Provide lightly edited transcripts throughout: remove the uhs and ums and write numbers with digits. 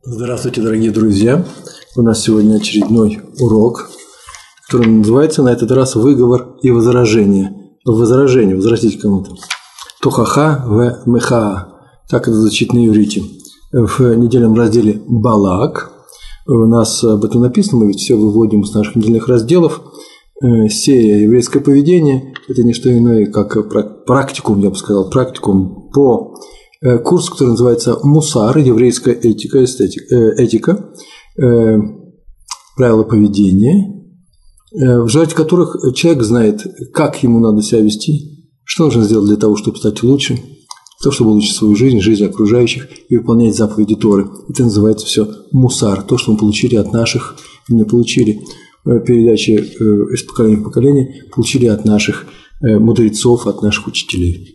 Здравствуйте, дорогие друзья! У нас сегодня очередной урок, который называется на этот раз «Выговор и возражение». Возражение, возразить кому-то. Тохаха в мехаа. Так это звучит на иврите. В недельном разделе «Балак». У нас об этом написано, мы ведь все выводим из наших недельных разделов. Сея еврейское поведение – это не что иное, как практикум, я бы сказал, практикум по курс, который называется «Мусар. Еврейская этика. Правила поведения», в результате которых человек знает, как ему надо себя вести, что нужно сделать для того, чтобы стать лучше, то, чтобы улучшить свою жизнь, жизнь окружающих и выполнять заповеди Торы. Это называется все «Мусар», то, что мы получили от наших, не получили передачи из поколения в поколение, получили от наших мудрецов, от наших учителей.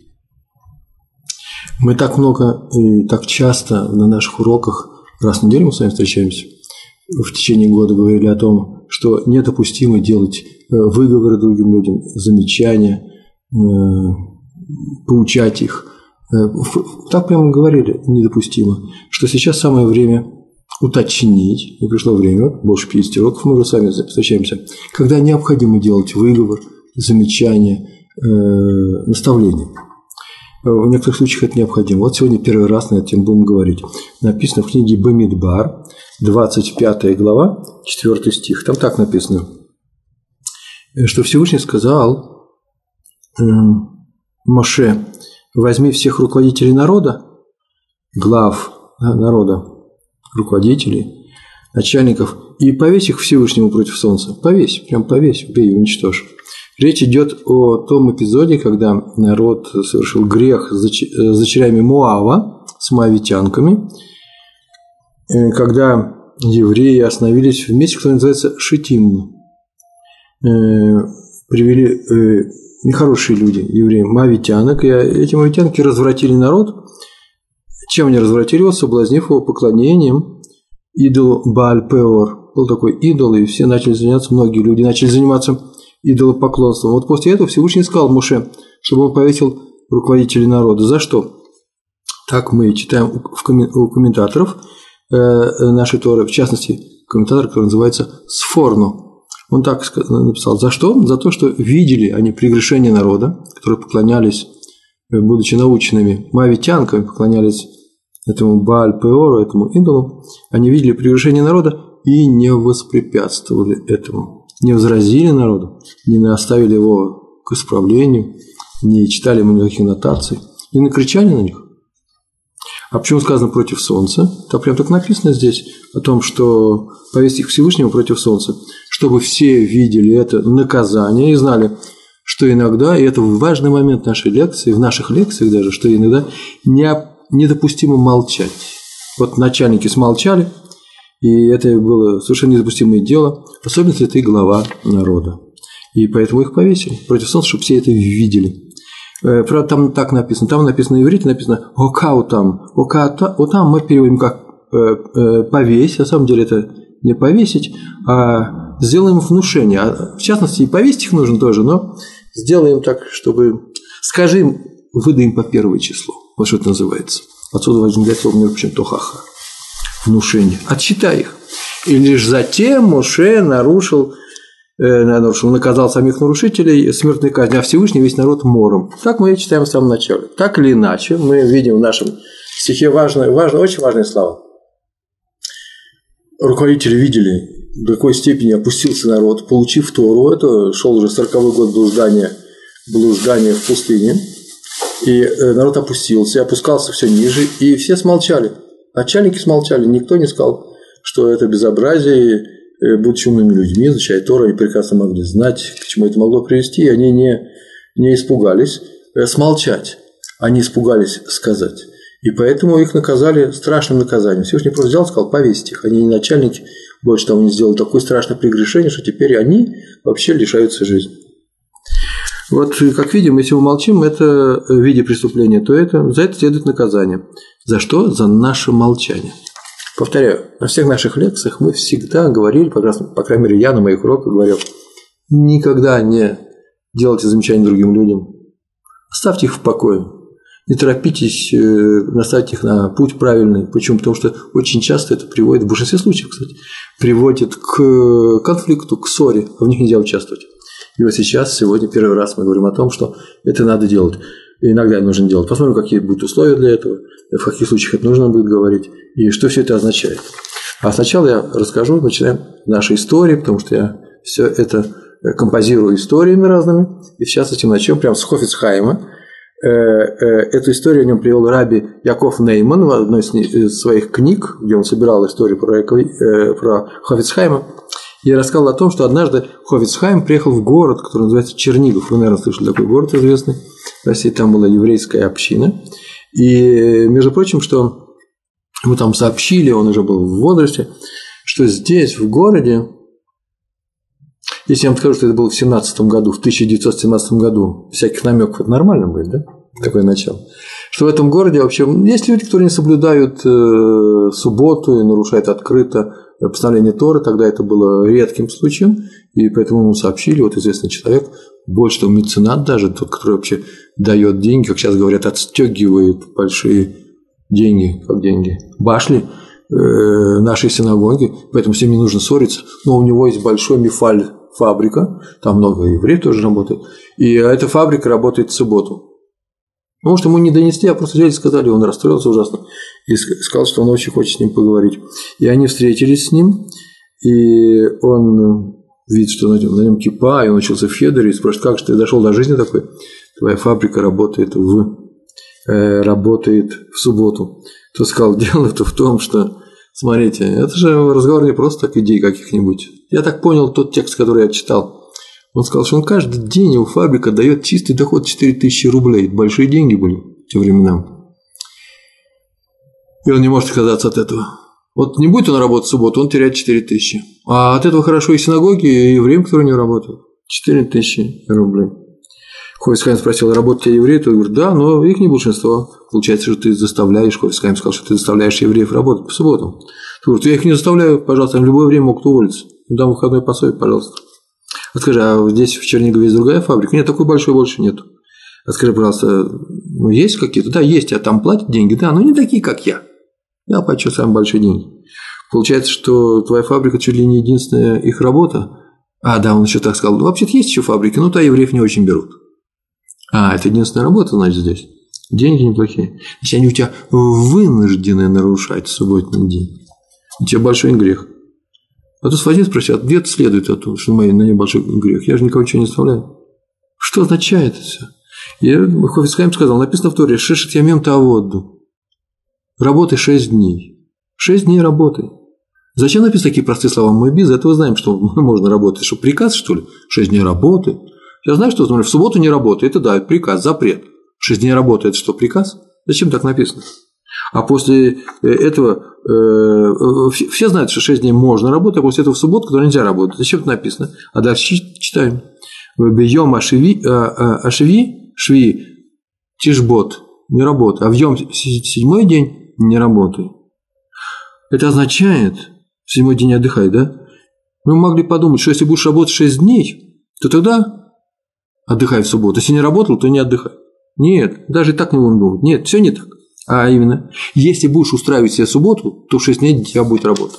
Мы так много и так часто на наших уроках, раз в неделю мы с вами встречаемся, в течение года говорили о том, что недопустимо делать выговоры другим людям, замечания, поучать их. Так прямо говорили, недопустимо, что сейчас самое время уточнить, и пришло время, больше 50 уроков мы уже с вами встречаемся, когда необходимо делать выговор, замечания, наставления. В некоторых случаях это необходимо. Вот сегодня первый раз на эту тему будем говорить. Написано в книге Бамидбар, 25 глава, 4 стих. Там так написано, что Всевышний сказал Моше: возьми всех руководителей народа, глав народа, руководителей, начальников, и повесь их Всевышнему против солнца. Повесь, прям повесь, убей и уничтожь. Речь идет о том эпизоде, когда народ совершил грех с дочерями Моава, с моавитянками, когда евреи остановились в месте, которое называется Шитим. Привели нехорошие люди, евреи, моавитянок, и эти моавитянки развратили народ. Чем они развратили его? Соблазнив его поклонением идолу Бааль-Пеор. Был такой идол, и все начали заниматься, многие люди начали заниматься идолопоклонством. Вот после этого Всевышний сказал Моше, чтобы он повесил руководителей народа. За что? Так мы читаем у комментаторов нашей Торы, в частности, комментатор, который называется Сфорно. Он так написал. За что? За то, что видели они прегрешение народа, которые поклонялись, будучи наученными моавитянками, поклонялись этому Бааль-Пеору, этому идолу. Они видели прегрешение народа и не воспрепятствовали этому. Не возразили народу, не наставили его к исправлению, не читали ему никаких нотаций, не накричали на них. А почему сказано против солнца? Так прям так написано здесь о том, что повесить их Всевышнему против солнца, чтобы все видели это наказание и знали, что иногда, и это важный момент нашей лекции, в наших лекциях даже, что иногда недопустимо молчать. Вот начальники смолчали, и это было совершенно недопустимое дело, особенно если ты глава народа. И поэтому их повесили против солнца, чтобы все это видели. Правда, там так написано. Там написано на иврите, написано «окаутам». «Окаутам» мы переводим как «повесь». На самом деле это не повесить, а сделаем внушение. В частности, и повесить их нужно тоже, но сделаем так, чтобы… Скажи им, выдай им по первое число. Вот что это называется. Отсюда возникает слово, между прочим, «тохаха». Внушение. Отсчитай их. И лишь затем Моше наказал самих нарушителей смертной казнью, а Всевышний весь народ мором. Так мы и читаем в самом начале. Так или иначе, мы видим в нашем стихе очень важные слова. Руководители видели, до какой степени опустился народ, получив Тору. Это шел уже 40-й год блуждания в пустыне. И народ опускался все ниже, и все смолчали. Начальники смолчали, никто не сказал, что это безобразие, будучи умными людьми, изучая Тору, они прекрасно могли знать, к чему это могло привести, и они не испугались смолчать, они испугались сказать. И поэтому их наказали страшным наказанием. Всевышний просто взял и сказал: повесить их. Они не начальники, больше того, они сделали такое страшное прегрешение, что теперь они вообще лишаются жизни. Вот, как видим, если мы молчим, это в виде преступления, то за это следует наказание. За что? За наше молчание. Повторяю, на всех наших лекциях мы всегда говорили, по крайней мере, я на моих уроках говорил, никогда не делайте замечания другим людям, оставьте их в покое. Не торопитесь наставить их на путь правильный. Почему? Потому что очень часто это приводит, в большинстве случаев, кстати, приводит к конфликту, к ссоре, в них нельзя участвовать. И вот сейчас, сегодня, первый раз мы говорим о том, что это надо делать. И иногда нужно делать. Посмотрим, какие будут условия для этого, в каких случаях это нужно будет говорить, и что все это означает. А сначала я расскажу, начинаем нашей истории, потому что я все это композирую историями разными. И сейчас этим начнем прямо с Хофец Хаима. Эту историю о нем привел раби Яков Нейман в одной из своих книг, где он собирал историю про Хофец Хаима. И рассказал о том, что однажды Хофец Хаим приехал в город, который называется Чернигов. Вы, наверное, слышали такой город известный в России. Там была еврейская община. И, между прочим, что ему там сообщили, он уже был в возрасте, что здесь, в городе, если я вам скажу, что это было в 17 году, в 1917 году, всяких намеков, это нормально будет, да? Такое начало. Что в этом городе вообще есть люди, которые не соблюдают субботу и нарушают открыто постановление Торы, тогда это было редким случаем, и поэтому ему сообщили, вот известный человек, больше того, меценат даже, тот, который вообще дает деньги, как сейчас говорят, отстегивает большие деньги, как деньги, башли нашей синагоги, поэтому с ним не нужно ссориться, но у него есть большой мифаль, фабрика, там много евреев тоже работает, и эта фабрика работает в субботу. Может, ему не донесли, а просто взяли и сказали, он расстроился ужасно и сказал, что он очень хочет с ним поговорить. И они встретились с ним, и он видит, что на нем кипа, и он учился в Хедере, и спрашивает, как же ты дошел до жизни такой? Твоя фабрика работает в субботу. Тот сказал, дело-то в том, что, смотрите, это же разговор не просто так идей каких-нибудь. Я так понял тот текст, который я читал. Он сказал, что он каждый день, его фабрика дает чистый доход 4000 рублей. Это большие деньги были в те времена. И он не может отказаться от этого. Вот не будет он работать в субботу, он теряет 4000. А от этого хорошо и синагоги, и евреям, которые не работают. 4000 рублей. Хофец Хаим спросил, работают те евреи? Тот говорит, да, но их не большинство. Получается, что ты заставляешь, Хофец Хаим сказал, что ты заставляешь евреев работать по субботам. Ты говоришь, я их не заставляю, пожалуйста, им в любое время могут уволиться. Дам выходной пособие, пожалуйста. Вот скажи, а здесь в Чернигове есть другая фабрика? Нет, такой большой больше нет. А скажи, пожалуйста, ну есть какие-то? Да, есть, а там платят деньги, да, но не такие, как я. Я плачу самые большие деньги. Получается, что твоя фабрика чуть ли не единственная их работа. А, да, он еще так сказал. Ну, вообще-то есть еще фабрики, но то евреев не очень берут. А, это единственная работа, значит, здесь. Деньги неплохие. Значит, они у тебя вынуждены нарушать субботний день. У тебя большой грех. А тут один спросил, а где это следует от того, что на ней большой грех? Я же никого ничего не оставляю. Что означает это все? И Хофец Хаим сказал, написано в Торе, шешет ямим тааводу. Работай 6 дней. 6 дней работай. Зачем написаны такие простые слова? Мы без этого знаем, что можно работать. Что, приказ, что ли? 6 дней работы. Я знаю, что в субботу не работает. Это да, это приказ, запрет. 6 дней работы – это что, приказ? Зачем так написано? А после этого все знают, что 6 дней можно работать, а после этого в субботу, когда нельзя работать. Зачем это написано? А дальше читаем. Бьем ашви тишбот не работай, а в йом 7-й день не работай. Это означает, в 7-й день отдыхай, да? Мы могли подумать, что если будешь работать 6 дней, то тогда отдыхай в субботу. Если не работал, то не отдыхай. Нет, даже и так не будем думать. Нет, все не так. А именно, если будешь устраивать себе субботу, то в 6 дней у тебя будет работа.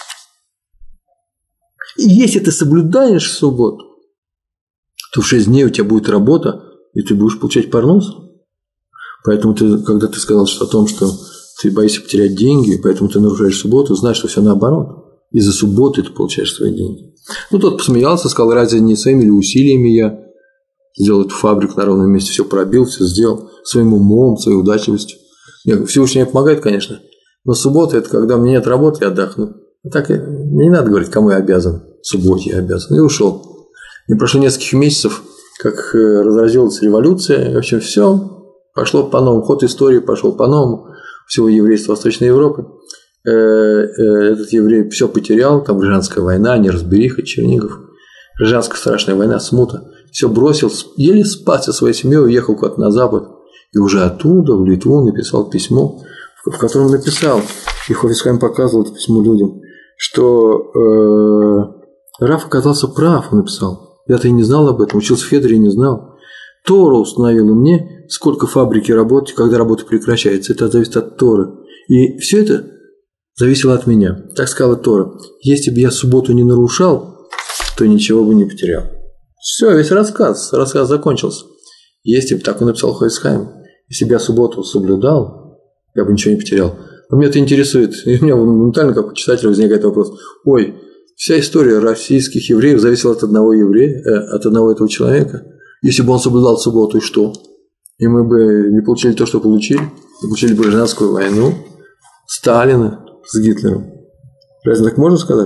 И если ты соблюдаешь субботу, то в 6 дней у тебя будет работа, и ты будешь получать парнос. Поэтому когда ты сказал о том, что ты боишься потерять деньги, поэтому ты нарушаешь субботу, знаешь, что все наоборот. Из-за субботы ты получаешь свои деньги. Ну, тот посмеялся, сказал, разве не своими или усилиями я сделал эту фабрику на ровном месте, все пробил, все сделал своим умом, своей удачливостью. Всевышний мне помогает, конечно, но суббота – это когда мне нет работы, я отдохну. А так не надо говорить, кому я обязан. В субботе я обязан. И ушел. Не прошло нескольких месяцев, как разразилась революция, и, в общем, все пошло по-новому. Ход истории пошел по-новому. Всего еврейства Восточной Европы. Этот еврей все потерял, там гражданская война, неразбериха, Чернигов. Гражданская страшная война, смута. Все бросил, еле спасся своей семьей, уехал куда-то на запад. И уже оттуда, в Литву, написал письмо, в котором написал, и Хофец Хаим показывал это письмо людям, что Раф оказался прав, он написал. Я-то и не знал об этом, учился в Хедере и не знал. Тора установила мне, сколько фабрики работать, когда работа прекращается. Это зависит от Торы. И все это зависело от меня. Так сказала Тора. Если бы я субботу не нарушал, то ничего бы не потерял. Все, весь рассказ закончился. Если бы так он написал Хафец Хаим, если бы я субботу соблюдал, я бы ничего не потерял. Но меня это интересует. И у меня моментально, как у читателя, возникает вопрос. Ой, вся история российских евреев зависела от одного еврея, от одного этого человека. Если бы он соблюдал субботу, и что? И мы бы не получили то, что получили. Мы получили бы гражданскую войну, Сталина с Гитлером. Разве так можно сказать?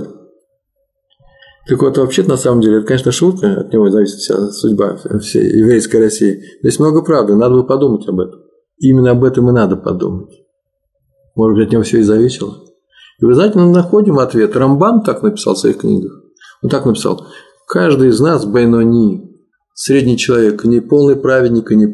Так вот, вообще-то, на самом деле, это, конечно, шутка, от него зависит вся судьба всей еврейской России. Здесь много правды, надо бы подумать об этом. Именно об этом и надо подумать. Может быть, от него все и зависело. И вы знаете, мы находим ответ. Рамбан так написал в своих книгах. Он так написал. Каждый из нас бейнони, средний человек, не полный праведник, и не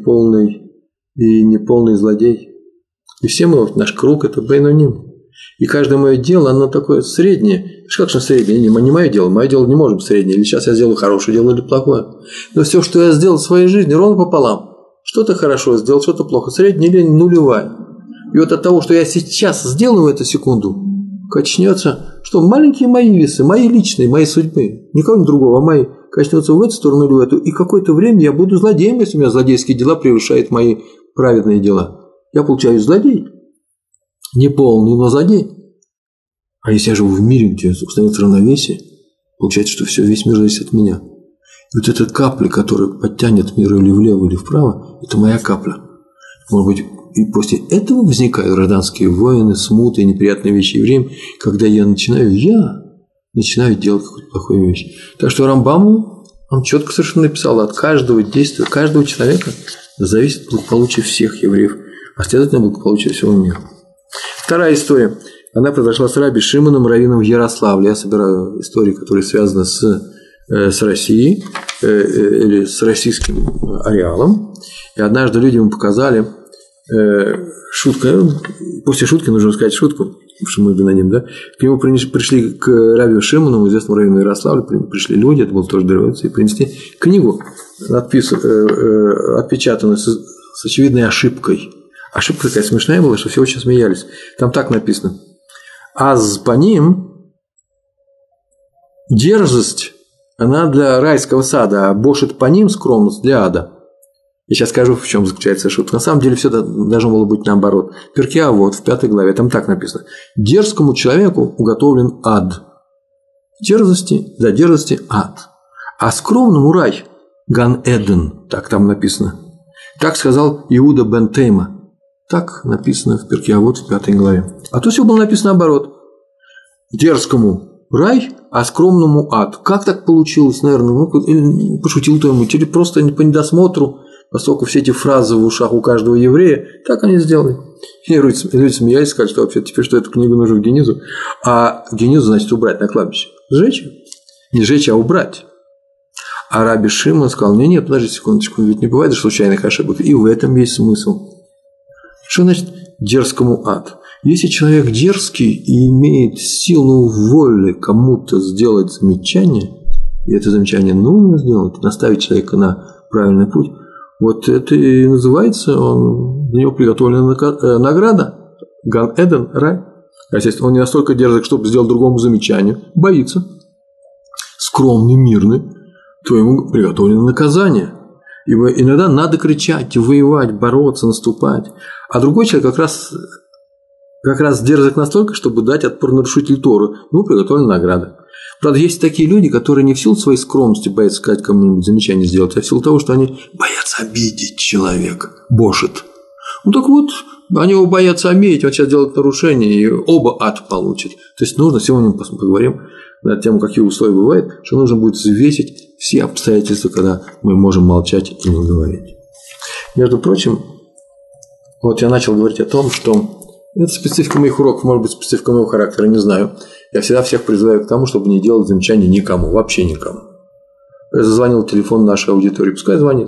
полный злодей. И все мы, наш круг – это бейноним. И каждое мое дело, оно такое среднее. Как же среднее? Не мое дело не может быть среднее. Или сейчас я сделаю хорошее дело, или плохое. Но все, что я сделал в своей жизни, ровно пополам. Что-то хорошо сделал, что-то плохо. Среднее или нулевая. И вот от того, что я сейчас сделаю в эту секунду, качнется, что маленькие мои весы, мои личные, моей судьбы, никого другого, а мои, качнется в эту сторону или в эту, и какое-то время я буду злодеем, если у меня злодейские дела превышают мои праведные дела. Я получаюсь злодей. Не полный, но злодей. А если я живу в мире, где установится равновесие, получается, что весь мир зависит от меня. И вот эта капля, которая подтянет мир или влево, или вправо, это моя капля. Может быть, и после этого возникают гражданские войны, смуты, неприятные вещи евреям, когда я начинаю делать какую-то плохую вещь. Так что Рамбам, он четко совершенно написал, от каждого действия, каждого человека зависит благополучие всех евреев, а следовательно, благополучие всего мира. Вторая история. Она произошла с Раби Шимоном раввином в Ярославле. Я собираю истории, которые связаны с Россией или с российским ареалом. И однажды люди ему показали шутка. После шутки нужно сказать шутку, потому что мы на ним, да? К нему пришли к Раби Шимону, известному раввину Ярославля, пришли люди, это было тоже до революции, принесли книгу, отпечатанную с очевидной ошибкой. Ошибка такая смешная была, что все очень смеялись. Там так написано. Аз по ним дерзость, она для райского сада, а бошит по ним скромность для ада. Я сейчас скажу, в чем заключается шутка. На самом деле все должно было быть наоборот. Перкей Авот в 5 главе, там так написано. Дерзкому человеку уготовлен ад. Для дерзости ад. А скромному рай. Ган-Эден, так там написано. Так сказал Иуда бен Тейма. Так написано в Перкей Авот в 5 главе. А то все было написано наоборот. Дерзкому рай, а скромному ад. Как так получилось, наверное? Или пошутил кто-нибудь, или просто по недосмотру, поскольку все эти фразы в ушах у каждого еврея, так они сделали. И люди смеялись, сказали, что вообще теперь что эту книгу нужно в Генизу. А Генизу значит убрать на кладбище. Сжечь? Не сжечь, а убрать. А Раби Шимон сказал, нет, подожди секундочку, ведь не бывает случайных ошибок. И в этом есть смысл. Что значит дерзкому ад? Если человек дерзкий и имеет силу воли кому-то сделать замечание, и это замечание нужно сделать, наставить человека на правильный путь, вот это и называется, для него приготовлена награда, Ган-Эден, рай. А если он не настолько дерзок, чтобы сделать другому замечание, боится, скромный, мирный, то ему приготовлено наказание. Ибо иногда надо кричать, воевать, бороться, наступать. А другой человек как раз дерзок настолько, чтобы дать отпор нарушителю Торы. Ему приготовлена награда. Правда, есть такие люди, которые не в силу своей скромности боятся сказать кому-нибудь замечание сделать, а в силу того, что они боятся обидеть человека. Бошит. Ну так вот, они его боятся обидеть, он сейчас делает нарушение, и оба ад получат. То есть нужно, сегодня мы поговорим на тему, какие условия бывают, что нужно будет взвесить все обстоятельства, когда мы можем молчать и не говорить. Между прочим, вот я начал говорить о том, что это специфика моих уроков, может быть, специфика моего характера, не знаю. Я всегда всех призываю к тому, чтобы не делать замечаний никому, вообще никому. Я зазвонил телефон нашей аудитории, пускай звонит.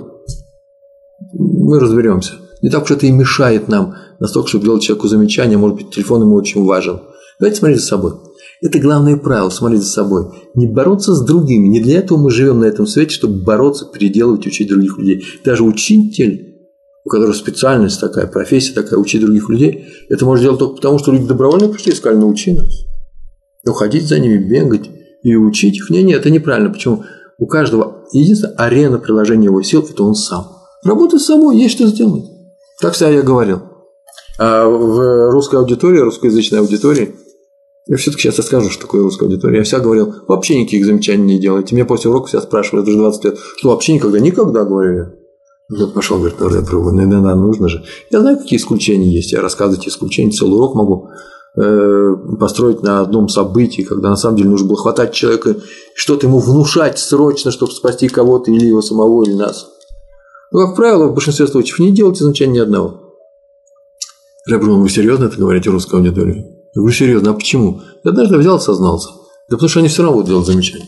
Мы разберемся. Не так уж это и мешает нам настолько, чтобы делать человеку замечание, может быть, телефон ему очень важен. Давайте смотреть за собой. Это главное правило – смотреть за собой. Не бороться с другими. Не для этого мы живем на этом свете, чтобы бороться, переделывать, учить других людей. Даже учитель, у которого специальность такая, профессия такая, учить других людей, это можно делать только потому, что люди добровольно пришли и сказали: научи нас. Но ходить за ними, бегать и учить их – нет, это неправильно. Почему? У каждого единственная арена приложения его сил – это он сам. Работай с собой, есть что сделать. Так всегда я говорил. А в русской аудитории, русскоязычной аудитории, я все-таки сейчас расскажу, что такое русская аудитория. Я всегда говорил: вообще никаких замечаний не делайте. Меня после урока все спрашивали, это уже 20 лет, что вообще никогда, говорю я. Вот пошел, говорит: иногда нужно же. Я знаю, какие исключения есть. Я рассказываю эти исключения, целый урок могу построить на одном событии, когда на самом деле нужно было хватать человека, что-то ему внушать срочно, чтобы спасти кого-то, или его самого, или нас. Но, как правило, в большинстве случаев не делайте замечания ни одного. Я говорю: вы серьезно это говорите русской аудитории? Я говорю: серьезно, а почему? Я однажды взял и сознался. Да потому что они все равно будут делать замечания.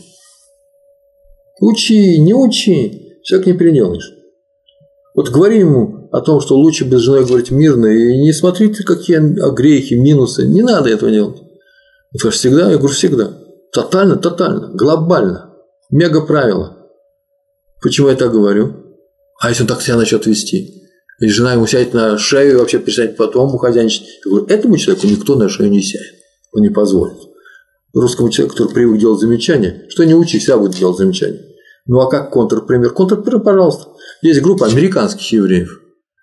Учи, не учи, человек не переделаешь. Вот говори ему о том, что лучше без жены говорить мирно, и не смотрите, какие грехи, минусы. Не надо этого делать. Он скажет: всегда? Я говорю: всегда. Тотально, глобально. Мега правило. Почему я так говорю? А если он так себя начнет вести? И жена ему сядет на шею и вообще перестанет потом ухозяйничать. Я говорю: этому человеку никто на шею не сядет. Он не позволит. Русскому человеку, который привык делать замечания, что не учи, всегда будет делать замечания. Ну а как контрпример? Контрпример, пожалуйста. Есть группа американских евреев.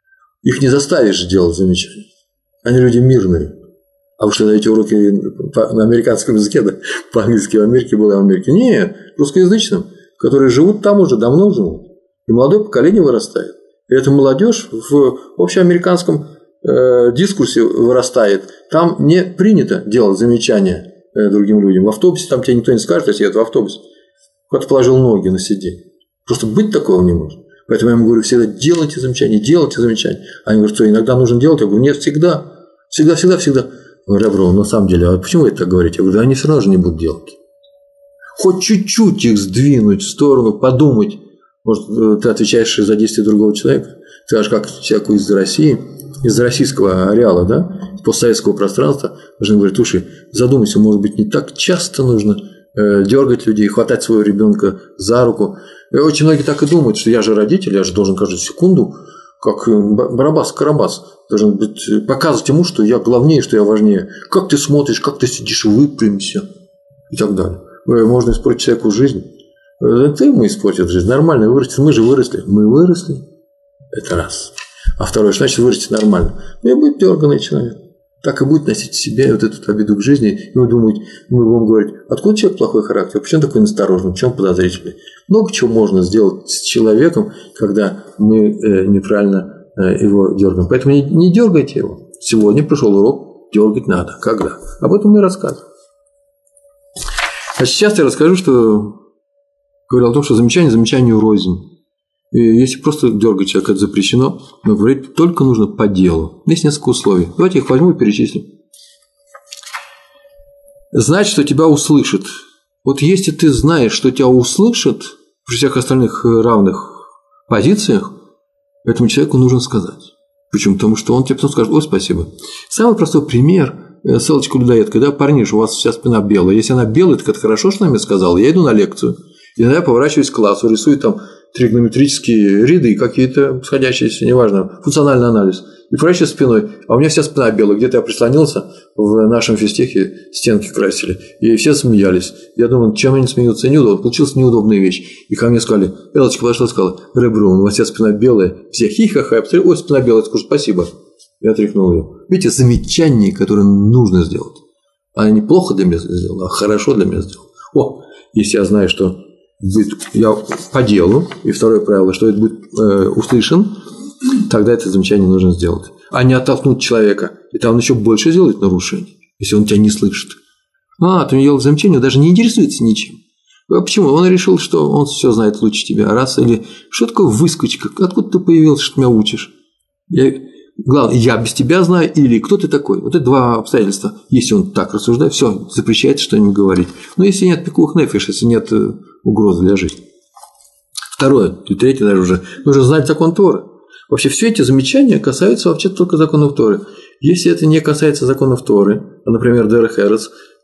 Их не заставишь делать замечания. Они люди мирные. А вы что, даете уроки на американском языке, да? По-английски в Америке было, в Америке? Нет, русскоязычным, которые живут там уже, давно живут. И молодое поколение вырастает. И эта молодежь в общеамериканском дискурсе вырастает. Там не принято делать замечания другим людям. В автобусе там тебе никто не скажет, если едет в автобус. Кто-то положил ноги на сиденье. Просто быть такого не может. Поэтому я ему говорю: всегда делайте замечания, делайте замечания. Они говорят: что иногда нужно делать? Я говорю: нет, всегда. Всегда. Говорю: Ребров, на самом деле, а почему вы это так говорите? Я говорю: да они все равно же не будут делать. Хоть чуть-чуть их сдвинуть в сторону, подумать. Может, ты отвечаешь за действия другого человека? Ты скажешь, как человеку из России, из российского ареала, да, из постсоветского пространства, должен говорить: слушай, задумайся, может быть, не так часто нужно дергать людей, хватать своего ребенка за руку. И очень многие так и думают, что я же родитель, я же должен каждую секунду, как Барабас-Карабас, должен быть, показывать ему, что я главнее, что я важнее. Как ты смотришь, как ты сидишь, выпрямься и так далее. Можно испортить человеку жизнь. Это ему испортит жизнь. Нормально вырастет. Мы же выросли. Мы выросли. Это раз. А второе, что значит вырастет нормально? И будет дерганый человек. Так и будет носить в себе вот эту обиду к жизни. И мы будем говорить: откуда человек плохой характер? Почему такой настороженный? Почему подозрительный? Много чего можно сделать с человеком, когда мы неправильно его дергаем. Поэтому не дергайте его. Сегодня пришел урок, дергать надо. Когда? Об этом мы рассказываем. А сейчас я расскажу, что говорил о том, что замечанию рознь. И если просто дергать человека, это запрещено, но говорить только нужно по делу. Есть несколько условий. Давайте их возьму и перечислим. Знать, что тебя услышат. Вот если ты знаешь, что тебя услышат при всех остальных равных позициях, этому человеку нужно сказать. Почему? Потому что он тебе потом скажет: ой, спасибо. Самый простой пример – селочка-людоедка. Да, парниш, у вас вся спина белая. Если она белая, так это хорошо, что она мне сказала. Я иду на лекцию. И иногда я поворачиваюсь к классу, рисую там тригонометрические ряды какие-то сходящиеся, неважно, функциональный анализ. И поворачиваюсь спиной, а у меня вся спина белая. Где-то я прислонился, в нашем физтехе стенки красили, и все смеялись. Я думаю, чем они смеются? Неудобно. Получилась неудобная вещь. И ко мне сказали: Элочка подошла и сказала: Ребров, у вас вся спина белая. Все хихаха, я посмотрел: ой, спина белая. Я скажу: спасибо. Я отряхнул ее. Видите, замечание, которое нужно сделать. Она не плохо для меня сделала, а хорошо для меня сделала. О, если я знаю, что я по делу, и второе правило, что это будет услышан, тогда это замечание нужно сделать. А не оттолкнуть человека, и там он еще больше сделает нарушений, если он тебя не слышит. Ты не делаешь замечание, даже не интересуется ничем. А почему? Он решил, что он все знает лучше тебя. Раз, или что такое выскочка? Откуда ты появился, что меня учишь? Главное, я без тебя знаю, или кто ты такой? Вот это два обстоятельства. Если он так рассуждает, все, запрещается что-нибудь говорить. Но если нет пикух нефиш, если нет угрозы для жизни. Второе, и третье даже уже, нужно знать закон Торы. Вообще все эти замечания касаются вообще только законов Торы. Если это не касается законов Торы, например, Дерех Эрец,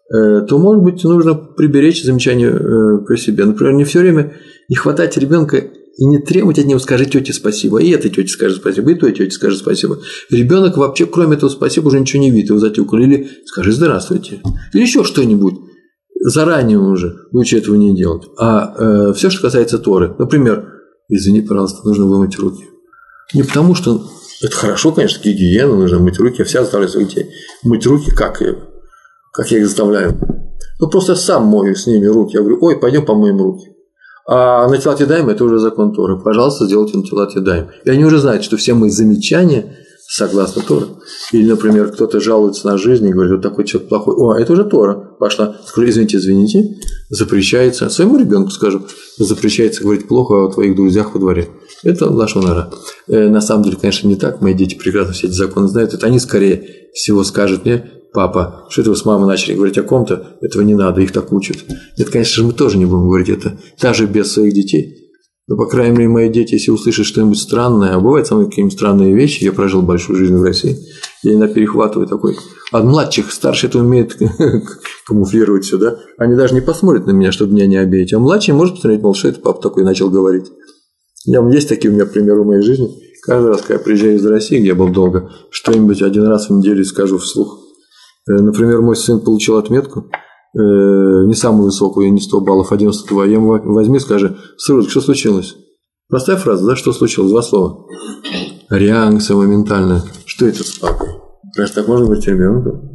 то, может быть, нужно приберечь замечания при себе. Например, не все время не хватать ребенка и не требовать от него: скажи тете спасибо, и этой тете скажи спасибо, и той тете скажи спасибо. Ребенок вообще, кроме этого спасибо, уже ничего не видит, его затюкали. Или скажи здравствуйте, или еще что-нибудь. Заранее уже лучше этого не делать. А все, что касается Торы, например, извини, пожалуйста, нужно вымыть руки. Не потому, что это хорошо, конечно, гигиена, нужно мыть руки, я все заставляю своих детей мыть руки, как я их заставляю. Ну, просто я сам мою с ними руки. Я говорю: ой, пойдем помоем руки. А Натилат Ядаим – это уже закон Торы. Пожалуйста, сделайте Натилат Ядаим. И они уже знают, что все мои замечания согласно Торе. Или, например, кто-то жалуется на жизнь и говорит: вот такой человек плохой. О, это уже Тора пошла. Скажу: извините, запрещается, своему ребенку скажу, запрещается говорить плохо о твоих друзьях во дворе. Это лашон ара. На самом деле, конечно, не так. Мои дети прекрасно все эти законы знают. Это они, скорее всего, скажут мне: папа, что это вы с мамой начали говорить о ком-то? Этого не надо, их так учат. Нет, конечно же, мы тоже не будем говорить это, даже без своих детей. Но, по крайней мере, мои дети, если услышат что-нибудь странное, а бывают со мной какие-нибудь странные вещи, я прожил большую жизнь в России, я иногда перехватываю такой. От младших, старшие это умеют камуфлировать все, да? Они даже не посмотрят на меня, чтобы меня не обидеть. А младший может посмотреть: мол, что это папа такой начал говорить. Есть такие у меня примеры в моей жизни. Каждый раз, когда я приезжаю из России, где я был долго, что-нибудь один раз в неделю скажу вслух. Например, мой сын получил отметку не самую высокую, не 100 баллов, а 92. Я ему: возьми, скажи: Сыротик, что случилось? Простая фраза, да? Что случилось? 2 слова. Реакция моментальная. Что это с папой? Разве так можно говорить ребенку?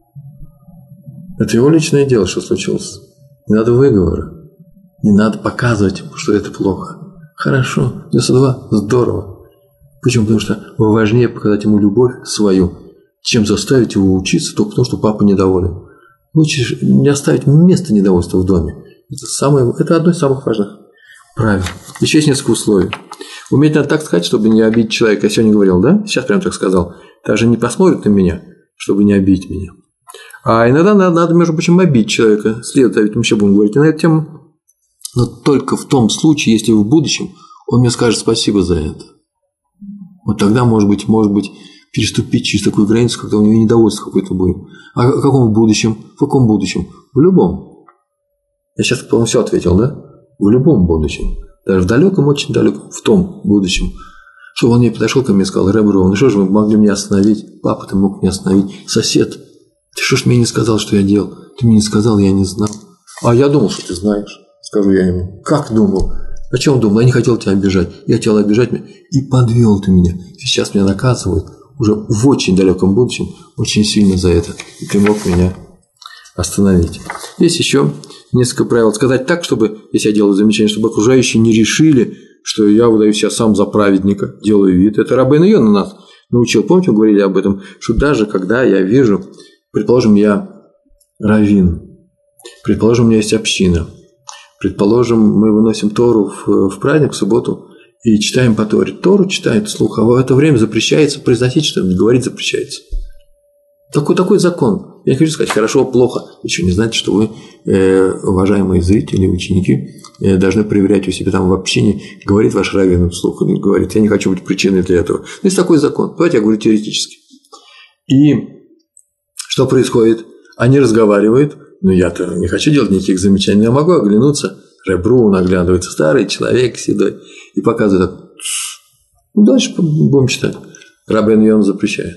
Это его личное дело, что случилось. Не надо выговора. Не надо показывать ему, что это плохо. Хорошо, 92, здорово. Почему? Потому что важнее показать ему любовь свою, чем заставить его учиться только потому, что папа недоволен. Лучше не оставить место недовольства в доме. Это одно из самых важных правил. Еще есть несколько условий. Уметь надо так сказать, чтобы не обидеть человека. Я сегодня говорил, да? Сейчас прям так сказал. Даже не посмотрит на меня, чтобы не обидеть меня. А иногда надо, между прочим, обидеть человека. Следует, ведь мы еще будем говорить на эту тему. Но только в том случае, если в будущем он мне скажет спасибо за это. Вот тогда, может быть, переступить через такую границу, когда у него недовольство какое-то будет. А в каком будущем? В каком будущем? В любом. Я сейчас, по-моему, все ответил, да? В любом будущем. Даже в далеком, очень далеком, в том будущем. Чтобы он мне подошел ко мне и сказал: Ребро, ну что же вы могли меня остановить? Папа, ты мог меня остановить. Сосед, ты что ж мне не сказал, что я делал? Ты мне не сказал, я не знал. А я думал, что ты знаешь. Скажу я ему: как думал? О чем думал? Я не хотел тебя обижать. Я хотел обижать меня. И подвел ты меня. Сейчас меня наказывают уже в очень далеком будущем, очень сильно за это. И ты мог меня остановить. Есть еще несколько правил. Сказать так, чтобы, если я делаю замечание, чтобы окружающие не решили, что я выдаю себя сам за праведника, делаю вид. Это Рабейн Йона нас научил. Помните, мы говорили об этом, что даже когда я вижу, предположим, я раввин, предположим, у меня есть община, предположим, мы выносим Тору в праздник, в субботу, и читаем по Торе. Тору читает вслух, а в это время запрещается произносить что-нибудь, говорить запрещается. Такой закон. Я не хочу сказать хорошо, плохо. Вы что, не знаете, что вы, уважаемые зрители, ученики, должны проверять у себя там в общине, говорит ваш раввин вслух, или говорит: я не хочу быть причиной для этого. Но есть такой закон. Давайте я говорю теоретически. И что происходит? Они разговаривают. Но я-то не хочу делать никаких замечаний. Я могу оглянуться. Ребру наглядывается, старый человек седой, и показывает так. Ну, дальше будем читать. Рабейн Йона запрещает.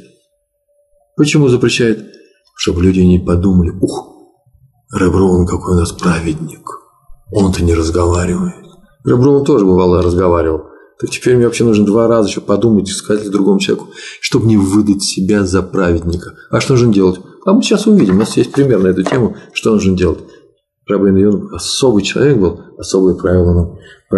Почему запрещает? Чтобы люди не подумали: ух, Ребру, он какой у нас праведник. Он-то не разговаривает. Ребру он тоже бывало разговаривал. Так теперь мне вообще нужно 2 раза еще подумать и сказать другому человеку, чтобы не выдать себя за праведника. А что нужно делать? А мы сейчас увидим. У нас есть пример на эту тему, что нужно делать. Рабейн Йона особый человек был, особые правила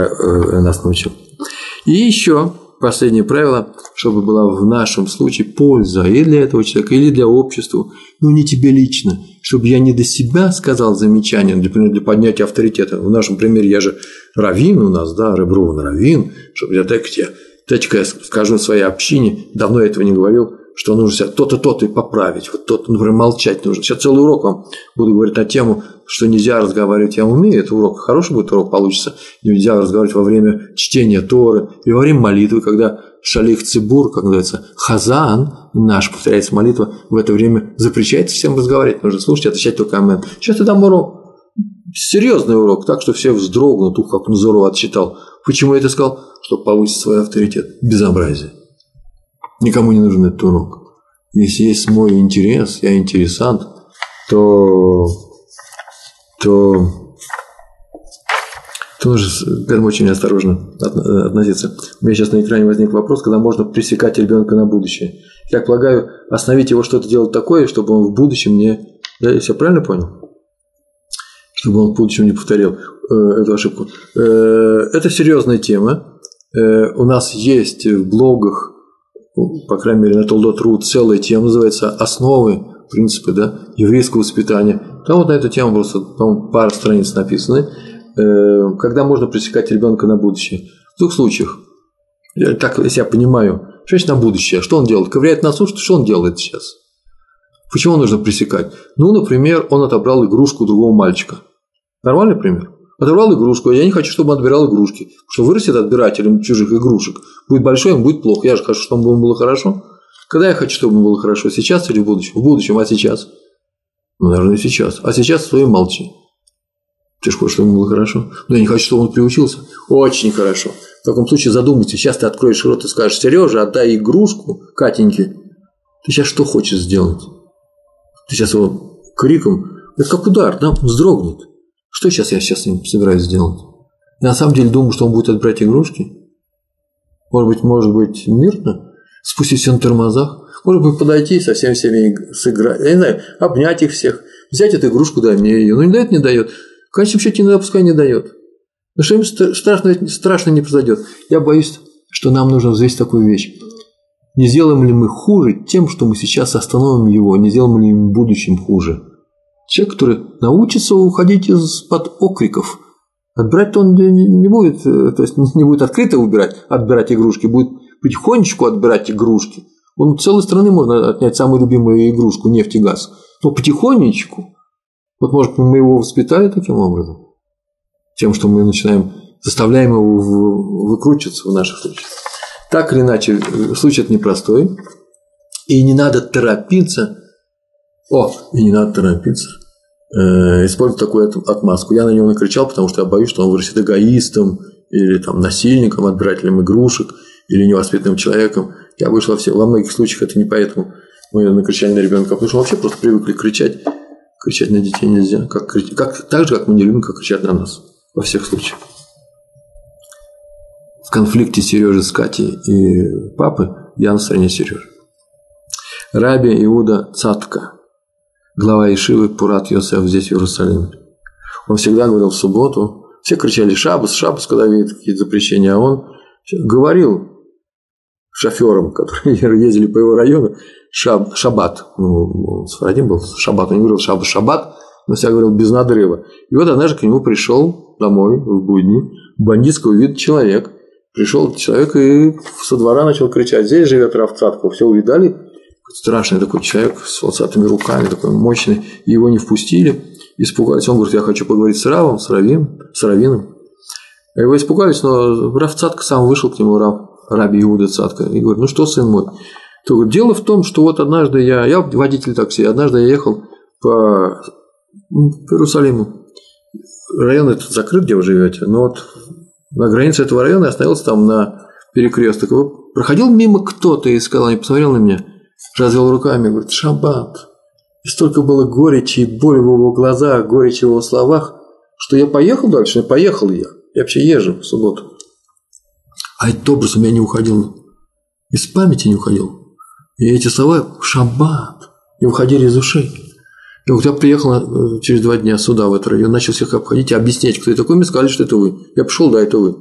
нас научил. И еще последнее правило, чтобы была в нашем случае польза и для этого человека, или для общества, но не тебе лично, чтобы я не до себя сказал замечание, например, для поднятия авторитета. В нашем примере я же раввин у нас, да, Ребро, он раввин, чтобы я дайте-ка я скажу своей общине, давно я этого не говорил, что нужно себя то-то, то-то и поправить. Вот то-то, например, молчать нужно. Сейчас целый урок вам буду говорить на тему, что нельзя разговаривать, я умею, это урок, хороший будет урок получится, нельзя разговаривать во время чтения Торы или во время молитвы, когда шалих цибур, как называется, хазан наш, повторяется молитва, в это время запрещается всем разговаривать, нужно слушать, отвечать только амен. Сейчас я дам урок, серьезный урок, так что все вздрогнут, как он здорово отчитал. Почему я это сказал? Чтобы повысить свой авторитет. Безобразие. Никому не нужен этот урок. Если есть мой интерес, я интересант, то нужно к этому очень осторожно относиться. У меня сейчас на экране возник вопрос, когда можно пресекать ребенка на будущее. Я полагаю, остановить его что-то делать такое, чтобы он в будущем не... Да, я правильно понял? Чтобы он в будущем не повторил эту ошибку. Это серьезная тема. У нас есть в блогах, по крайней мере, на Толдот.ру целая тема, называется «Основы, принципы, да, еврейского воспитания». Там вот на эту тему просто, по-моему, пара страниц написаны. Когда можно пресекать ребенка на будущее? В двух случаях. Так, если я понимаю, что значит на будущее? Что он делает? Ковыряет носу, что он делает сейчас? Почему нужно пресекать? Ну, например, он отобрал игрушку другого мальчика. Нормальный пример? Отобрал игрушку, я не хочу, чтобы он отбирал игрушки. Потому что вырастет отбирателем чужих игрушек. Будет большой, ему будет плохо. Я же хочу, чтобы ему было хорошо. Когда я хочу, чтобы ему было хорошо? Сейчас или в будущем? В будущем, а сейчас? Ну, наверное, сейчас. А сейчас стой и молчи. Ты же хочешь, чтобы ему было хорошо? Но я не хочу, чтобы он приучился. Очень хорошо. В таком случае задумайся. Сейчас ты откроешь рот и скажешь: Сережа, отдай игрушку Катеньке. Ты сейчас что хочешь сделать? Ты сейчас его криком... Это как удар, да? Он вздрогнет. Что я сейчас с ним собираюсь сделать? Я на самом деле думаю, что он будет отбирать игрушки. Может быть, мирно? Спустить все на тормозах? Может быть, подойти и со всеми сыграть? Я не знаю, обнять их всех. Взять эту игрушку, дай мне ее. Ну, не дает, не дает. В конечном счете, иногда пускай не дает. Но что им страшно не произойдет. Я боюсь, что нам нужно взвесить такую вещь. Не сделаем ли мы хуже тем, что мы сейчас остановим его? Не сделаем ли мы в будущем хуже? Человек, который научится уходить из-под окриков, отбирать-то он не будет, то есть не будет открыто отбирать игрушки, будет потихонечку отбирать игрушки. Он целой страны можно отнять самую любимую игрушку – нефть и газ. Но потихонечку. Вот, может, мы его воспитали таким образом? Тем, что мы заставляем его выкручиваться в наших случаях. Так или иначе, случай это непростой. И не надо торопиться. Использовать такую отмазку. Я на него накричал, потому что я боюсь, что он вырастет эгоистом или там, насильником, отбирателем игрушек или невоспитанным человеком. Я боюсь, во многих случаях это не поэтому мы накричали на ребенка, потому что мы вообще просто привыкли кричать. Кричать на детей нельзя. Так же, как мы не любим, как кричат на нас. Во всех случаях. В конфликте Сережи с Катей и папы я на стороне Сережи. Раби Иуда Цатка, глава Ешивы Пурат Йосеф здесь, в Иерусалиме. Он всегда говорил в субботу. Все кричали «Шаббас», «Шаббас», когда видят какие-то запрещения. А он говорил шоферам, которые ездили по его району, «Шаббат». Ну, Сфарадим был «Шаббат». Он не говорил «Шаббас», «Шаббат», но всегда говорил без надрыва. И вот однажды к нему пришел домой в будни бандитского вида человек. Пришел человек и со двора начал кричать: «Здесь живет Рав Цатко». Все увидали. Страшный такой человек с волосатыми руками, такой мощный, и его не впустили, испугались. Он говорит: я хочу поговорить с Равом, с Равином. Его испугались, но Рав Цатко сам вышел к нему, Раби Иуда Цатко, и говорит: ну что, сын мой? То говорит: дело в том, что вот однажды я водитель такси, однажды я ехал по Иерусалиму. Район этот закрыт, где вы живете, но вот на границе этого района я остановился там на перекресток. Проходил мимо кто-то и сказал, не посмотрел на меня, развел руками, говорит: шаббат. И столько было горечи и боли в его глазах, горечи в его словах, что я поехал дальше, поехал я. Я вообще езжу в субботу. А этот образ у меня не уходил, из памяти не уходил. И эти слова «шаббат» не уходили из ушей. И вот я приехал через 2 дня сюда, в этот район, начал всех обходить и объяснять, кто это такой. Мне сказали, что это вы. Я пришел, да, это вы.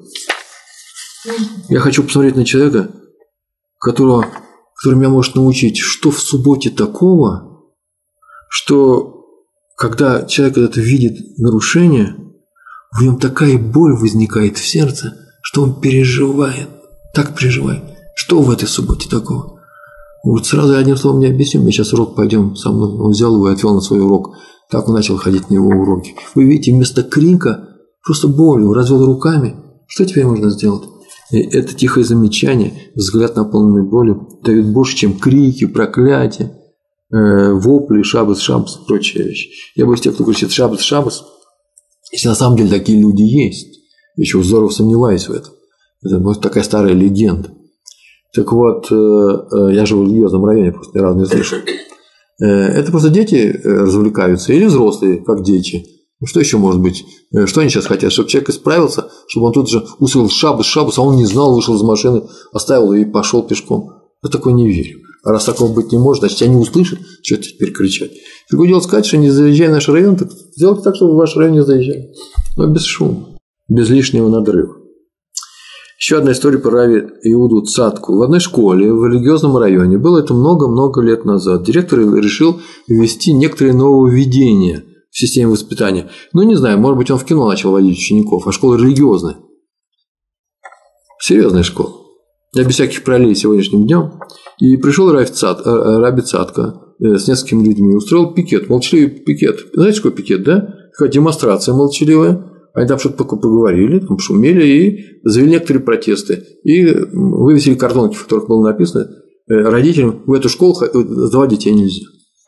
Я хочу посмотреть на человека, который меня может научить, что в субботе такого, что когда человек это видит нарушение, в нем такая боль возникает в сердце, что он переживает, так переживает. Что в этой субботе такого? Вот сразу я одним словом не объясню. Мы сейчас урок пойдем со мной. Он взял его и отвел на свой урок Так он начал ходить на его уроки. Вы видите, вместо крика просто боль, развел руками. Что теперь можно сделать? И это тихое замечание, взгляд, наполненный болью, дает больше, чем крики, проклятия, вопли, шабас и прочие вещи. Я боюсь тех, кто говорит шабас, если на самом деле такие люди есть. Я еще здорово сомневаюсь в этом. Это может такая старая легенда. Так вот, я живу в религиозном районе, просто ни разу не слышал. Это просто дети развлекаются или взрослые, как дети. Ну, что еще может быть? Что они сейчас хотят? Чтобы человек исправился, чтобы он тут же услышал шабас, а он не знал, вышел из машины, оставил и пошел пешком. Я такое не верю. А раз такого быть не может, значит, они услышат, что это теперь кричать. Другое дело сказать, что не заезжай в наш район, так сделайте так, чтобы в ваш район не заезжали. Но без шума, без лишнего надрыва. Еще одна история про Рави Иуду Цатку. В одной школе в религиозном районе, было это много-много лет назад, директор решил ввести некоторые нововведения в системе воспитания. Ну, не знаю, может быть, он в кино начал водить учеников, а школа религиозная. Серьезная школа. Я без всяких параллелей сегодняшним днем. И пришел Раби Цатка с несколькими людьми, устроил пикет, молчаливый пикет. Знаете, какой пикет, да? Такая демонстрация молчаливая. Они там что-то поговорили, там пошумели и завели некоторые протесты. И вывесили картонки, в которых было написано: родителям в эту школу сдавать детей нельзя.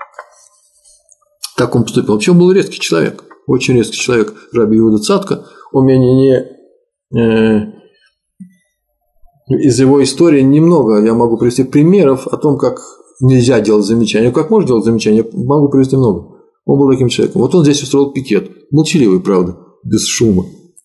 Так он поступил. Вообще он был резкий человек, очень резкий человек, Раби Иуда Цатка. Он меня из его истории немного я могу привести примеров о том, как нельзя делать замечания. Как можно делать замечания, я могу привести много. Он был таким человеком. Вот он здесь устроил пикет, молчаливый, правда, без шума.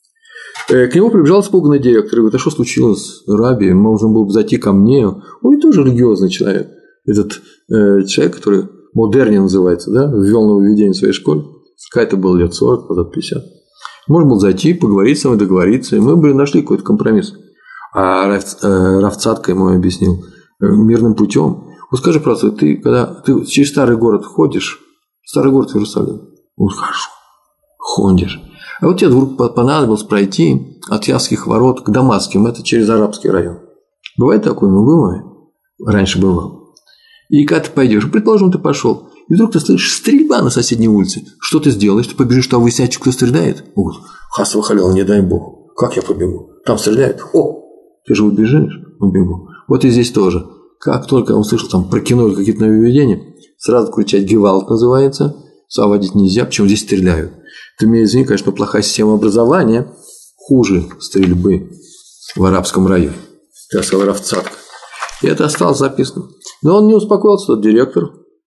К нему прибежал испуганный директор и говорит: а что случилось, Раби, можно было бы зайти ко мне. Он ведь тоже религиозный человек. Этот человек, который Модерни называется, да, ввел нововведение в своей школе. Какая-то было лет 40, потом 50. Можно было зайти, поговорить с ним, договориться, и мы бы нашли какой-то компромисс. А Рав Цатка ему объяснил мирным путем. Вот скажи просто, когда ты через старый город ходишь, старый город Иерусалим, вот хорошо, ходишь. А вот тебе вдруг понадобилось пройти от Явских ворот к Дамасским, это через арабский район. Бывает такое? Ну, бывает. Раньше бывало. И когда ты пойдешь, предположим, ты пошел, и вдруг ты слышишь стрельба на соседней улице. Что ты сделаешь? Ты побежишь, там выяснять, кто стреляет? Вот, хасва халил, не дай бог. Как я побегу? Там стреляют. О, ты же убежишь? Убегу. Вот и здесь тоже. Как только он слышал там про кино или какие-то нововведения, сразу кричать гевалт называется. Сам водить нельзя, почему здесь стреляют. Ты меня извини, конечно, плохая система образования, хуже стрельбы в арабском районе. Я сказал Рав Цатка. И это осталось записано. Но он не успокоился, тот директор.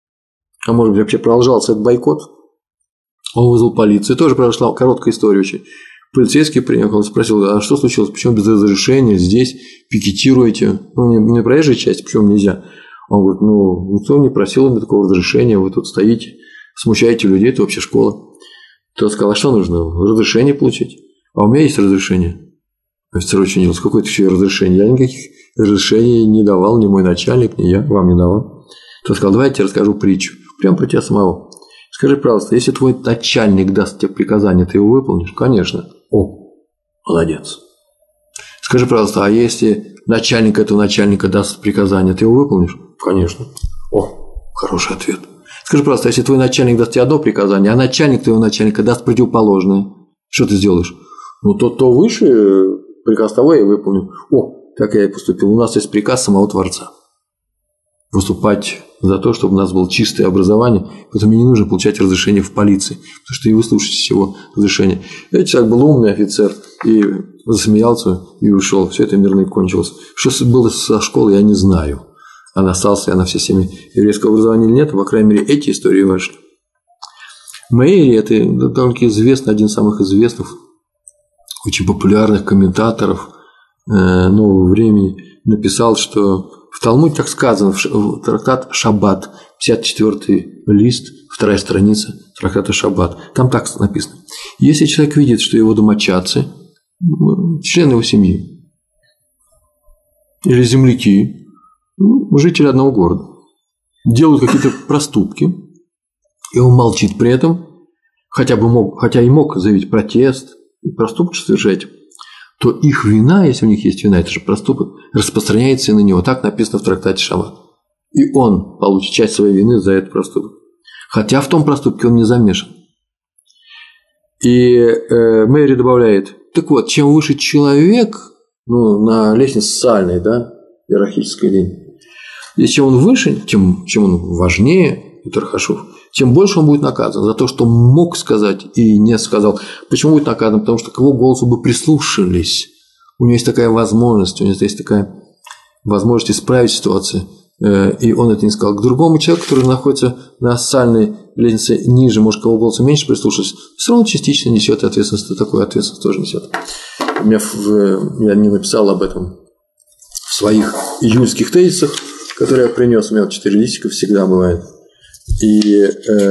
А может быть, вообще продолжался этот бойкот. Он вызвал полицию. Тоже прошла короткая история очень. Полицейский приехал и спросил: а что случилось? Почему без разрешения здесь пикетируете? Ну, не проезжая часть, почему нельзя? Он говорит: ну, никто не просил у меня такого разрешения, вы тут стоите, смущаете людей, это вообще школа. Тот сказал: а что нужно? Разрешение получить. А у меня есть разрешение. Офицер очень удивился: какое-то еще разрешение? Я никаких разрешений не давал, ни мой начальник, ни я вам не давал. Тот сказал: давай я тебе расскажу притчу. Прямо про тебя самого. Скажи, пожалуйста, если твой начальник даст тебе приказание, ты его выполнишь? Конечно. О, молодец. Скажи, пожалуйста, а если начальник этого начальника даст приказание, ты его выполнишь? Конечно. О, хороший ответ. Скажи, пожалуйста, если твой начальник даст тебе одно приказание, а начальник твоего начальника даст противоположное, что ты сделаешь? Ну, то выше приказ того я выполню. О, так я и поступил. У нас есть приказ самого Творца. Выступать за то, чтобы у нас было чистое образование, поэтому мне не нужно получать разрешение в полиции, потому что и вы слушаете всего разрешения. Этот человек был умный офицер и засмеялся и ушел. Все это мирно и кончилось. Что было со школой, я не знаю. Она осталась ли она в системе еврейского образования или нет, по крайней мере, эти истории важны. Мейри – это довольно известный, один из самых известных, очень популярных комментаторов нового времени, написал, что в Талмуде так сказано, в трактат Шаббат, 54-й лист, 2-я страница трактата Шаббат. Там так написано: если человек видит, что его домочадцы, члены его семьи или земляки, жители одного города, делают какие-то проступки, и он молчит при этом, хотя и мог заявить протест и проступок совершать, то их вина, если у них есть вина, это же проступок, распространяется и на него. Так написано в трактате Шаббат. И он получит часть своей вины за этот проступок. Хотя в том проступке он не замешан. И Мэри добавляет: так вот, чем выше человек, ну, на лестнице социальной, да, иерархической линии, и чем он выше, чем он важнее, это Тархашов, тем больше он будет наказан за то, что мог сказать и не сказал. Почему будет наказан? Потому что к его голосу бы прислушались. У него есть такая возможность, у него есть такая возможность исправить ситуацию, и он это не сказал. К другому человеку, который находится на социальной лестнице ниже, может, к его голосу меньше прислушаться, все равно частично несет ответственность, и такую ответственность тоже несет. Я не написал об этом в своих июльских тезисах, которые я принес. У меня 4 листика всегда бывает. И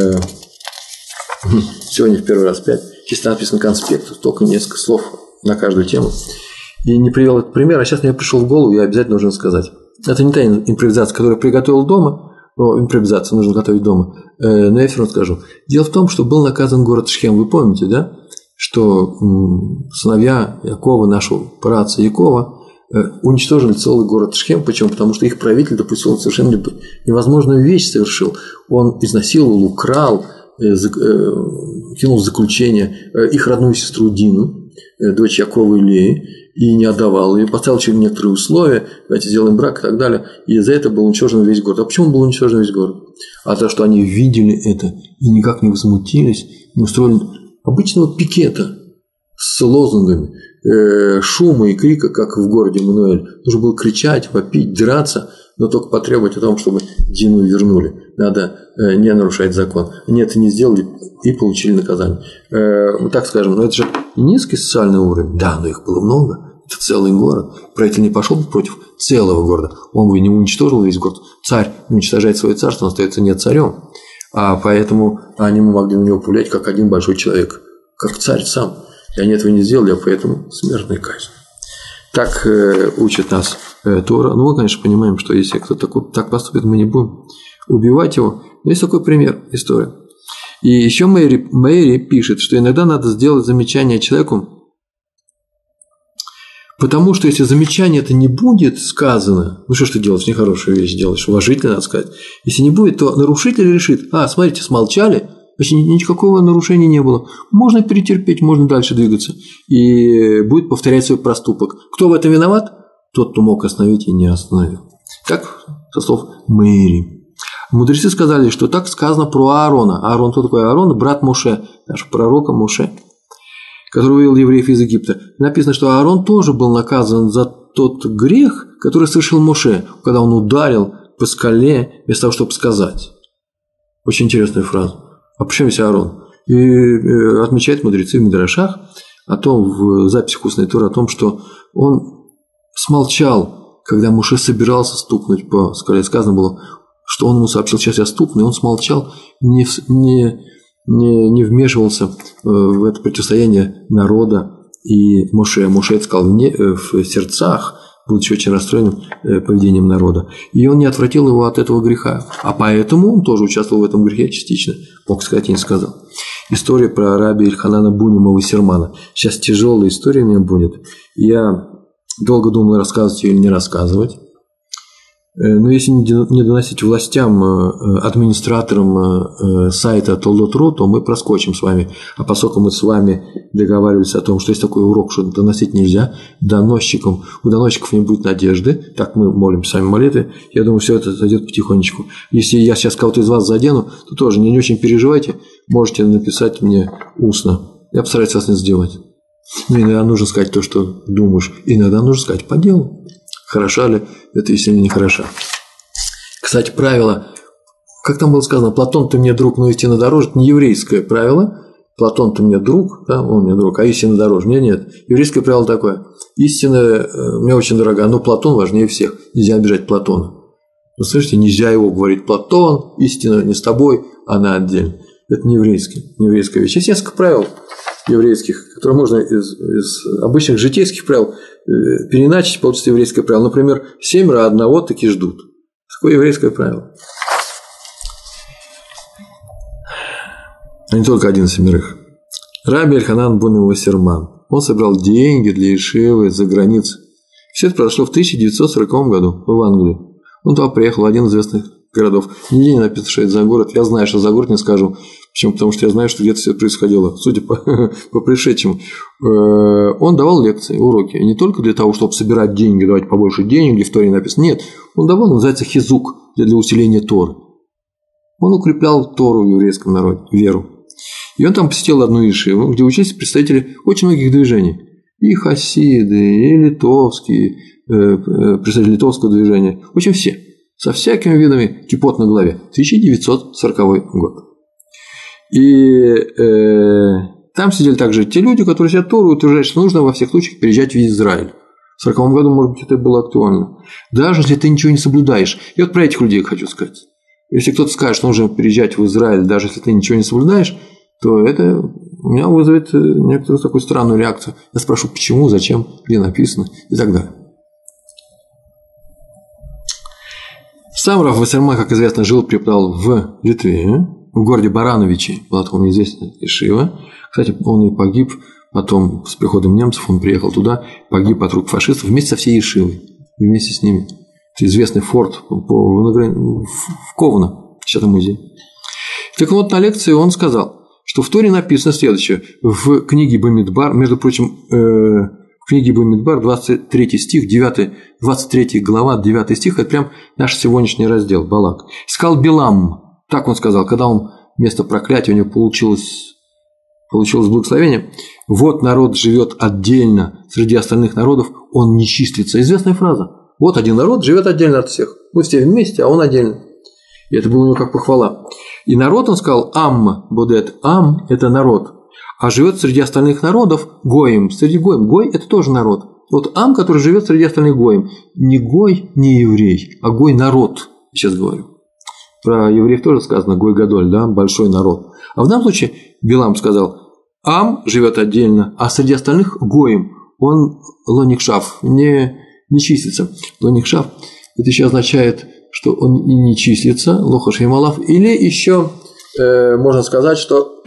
сегодня в первый раз 5. Здесь написано конспект, только несколько слов на каждую тему. И не привел этот пример, а сейчас мне пришел в голову, я обязательно должен сказать. Это не та импровизация, которую я приготовил дома, но импровизацию нужно готовить дома, но я все равно скажу. Дело в том, что был наказан город Шхем, вы помните, да? Что сыновья Якова, нашего праотца Якова, уничтожили целый город Шхем. Почему? Потому что их правитель допустил совершенно невозможную вещь совершил. Он изнасиловал, украл, кинул в заключение их родную сестру Дину, дочь Якова и Леи, и не отдавал ее, поставил через некоторые условия, давайте сделаем брак и так далее, и из-за этого был уничтожен весь город. А почему был уничтожен весь город? А то, что они видели это и никак не возмутились, не устроили обычного пикета с лозунгами, шума и крика, как в городе Мануэль. Нужно было кричать, вопить, драться, но только потребовать о том, чтобы Дину вернули. Надо не нарушать закон. Они это не сделали и получили наказание. Мы так скажем, но это же низкий социальный уровень. Да, но их было много. Это целый город. Правитель не пошел бы против целого города. Он бы не уничтожил весь город. Царь не уничтожает свое царство, он остается не царем. А поэтому они могли на него повлиять как один большой человек, как царь сам. И они этого не сделали, а поэтому смертная казнь. Так учит нас Тора. Ну, мы, конечно, понимаем, что если кто-то так поступит, мы не будем убивать его. Но есть такой пример, история. И еще Мэри пишет, что иногда надо сделать замечание человеку, потому что если замечание это не будет сказано, ну что ж ты делаешь, нехорошую вещь делаешь, уважительно надо сказать. Если не будет, то нарушитель решит: смотрите, смолчали, значит, никакого нарушения не было. Можно перетерпеть, можно дальше двигаться. И будет повторять свой проступок. Кто в этом виноват? Тот, кто мог остановить и не остановил. Так, со слов Мэри. Мудрецы сказали, что так сказано про Аарона. Аарон, кто такой Аарон? Брат Моше, нашего пророка Моше, который вывел евреев из Египта. Написано, что Аарон тоже был наказан за тот грех, который совершил Моше, когда он ударил по скале вместо того, чтобы сказать. Очень интересная фраза. А почему здесь Аарон? И отмечают мудрецы в Мидрашах о том, в записях устной Торы, о том, что он смолчал, когда Моше собирался стукнуть по скале. Сказано было, что он ему сообщил: сейчас я стукну, и он смолчал, не вмешивался в это противостояние народа и Моше. Моше это сказал в сердцах, будучи очень расстроенным поведением народа. И он не отвратил его от этого греха. А поэтому он тоже участвовал в этом грехе частично. Мог сказать и не сказал. История про раби Эльханана Бунима Вассермана. Сейчас тяжелая история у меня будет. Я долго думал, рассказывать ее или не рассказывать. Но если не доносить властям, администраторам сайта Толдот.ру, то мы проскочим с вами. А поскольку мы с вами договаривались о том, что есть такой урок, что доносить нельзя, у доносчиков не будет надежды, так мы молимся сами молитвы, я думаю, все это зайдет потихонечку. Если я сейчас кого-то из вас задену, то тоже не очень переживайте, можете написать мне устно. Я постараюсь вас не задевать. Но иногда нужно сказать то, что думаешь, иногда нужно сказать по делу. Хороша ли это, если не хороша? Кстати, правило, как там было сказано, Платон, ты мне друг, но истина дороже, это не еврейское правило. Платон, ты мне друг, да, он мне друг, а истина дороже. Мне нет. Еврейское правило такое: истина мне очень дорога, но Платон важнее всех. Нельзя обижать Платона. Вы слышите, нельзя его говорить: Платон, истина не с тобой, она отдельно. Это не еврейская вещь. Есть несколько правил еврейских, которые можно из обычных житейских правил переиначить, получится еврейское правило. Например, 7 одного таки ждут. Такое еврейское правило. А не только 1 семерых. Раби Эльханан Бун Вассерман. Он собрал деньги для Ешивы за границей. Все это произошло в 1940 году в Англии. Он туда приехал в один из известных городов. Нигде не написано, что это за город. Я знаю, что за город, не скажу, Почему? Потому что я знаю, что где-то все происходило, судя по пришедшим. Он давал лекции, уроки. Не только для того, чтобы собирать деньги, давать побольше денег, где в Торе написано. Нет, он давал, называется хизук, для усиления Торы. Он укреплял Тору в еврейском народе, веру. И он там посетил одну ишиву, где учились представители очень многих движений. И хасиды, и литовские, представители литовского движения. В общем, все. Со всякими видами кипот на голове. 1940 год. И там сидели также те люди, которые сидят Тору, утверждают, что нужно во всех случаях переезжать в Израиль. В 1940 году, может быть, это было актуально. Даже если ты ничего не соблюдаешь. И вот про этих людей хочу сказать. Если кто-то скажет, что нужно переезжать в Израиль, даже если ты ничего не соблюдаешь, то это у меня вызовет некоторую такую странную реакцию. Я спрошу, почему, зачем, где написано и так далее. Сам Рав Вассерман, как известно, жил, преподавал в Литве, в городе Барановичи, была такая известная ешива. Кстати, он и погиб потом с приходом немцев, он приехал туда, погиб от рук фашистов вместе со всей ешивой, вместе с ними. Это известный форт в Ковно, сейчас это музей. Так вот, на лекции он сказал, что в Торе написано следующее. В книге Бамидбар, между прочим, в книге Бамидбар, 23 стих, 9, 23 глава, 9 стих, это прям наш сегодняшний раздел, Балак. Сказал Билам, так он сказал, когда он вместо проклятия у него получилось благословение. Вот народ живет отдельно среди остальных народов, он не числится. Известная фраза. Вот один народ живет отдельно от всех. Мы все вместе, а он отдельно. И это было у него как похвала. И народ, он сказал, Ам будет. Ам – это народ. А живет среди остальных народов Гоим. Среди Гоим. Гой – это тоже народ. Вот Ам, который живет среди остальных Гоим. Не Гой, не еврей, а Гой – народ. Сейчас говорю. Про евреев тоже сказано Гой Гадоль, да, большой народ. А в данном случае Билам сказал, Ам живет отдельно, а среди остальных Гоим. Он лоникшав, не числится. Лоникшав – это еще означает, что он и не числится, лохаш и малав, или еще можно сказать, что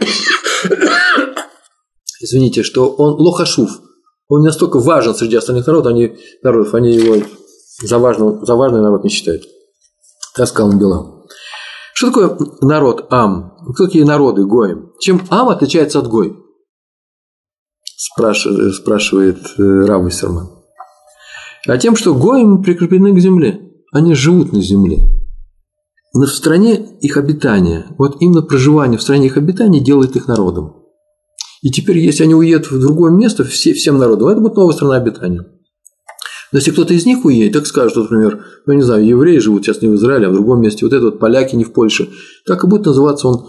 извините, что он лохашув, он не настолько важен среди остальных народов, они его за важный народ не считают. Так сказал Билам. Что такое народ Ам? Кто такие народы Гоим? Чем Ам отличается от Гой? Спрашивает Рав Вассерман. А тем, что Гоим прикреплены к земле. Они живут на земле. Но в стране их обитания, вот именно проживание в стране их обитания делает их народом. И теперь, если они уедут в другое место, всем народам, это будет новая страна обитания. Но если кто-то из них уедет, так скажет, например, ну, не знаю, евреи живут сейчас не в Израиле, а в другом месте, вот это вот поляки не в Польше, так и будет называться он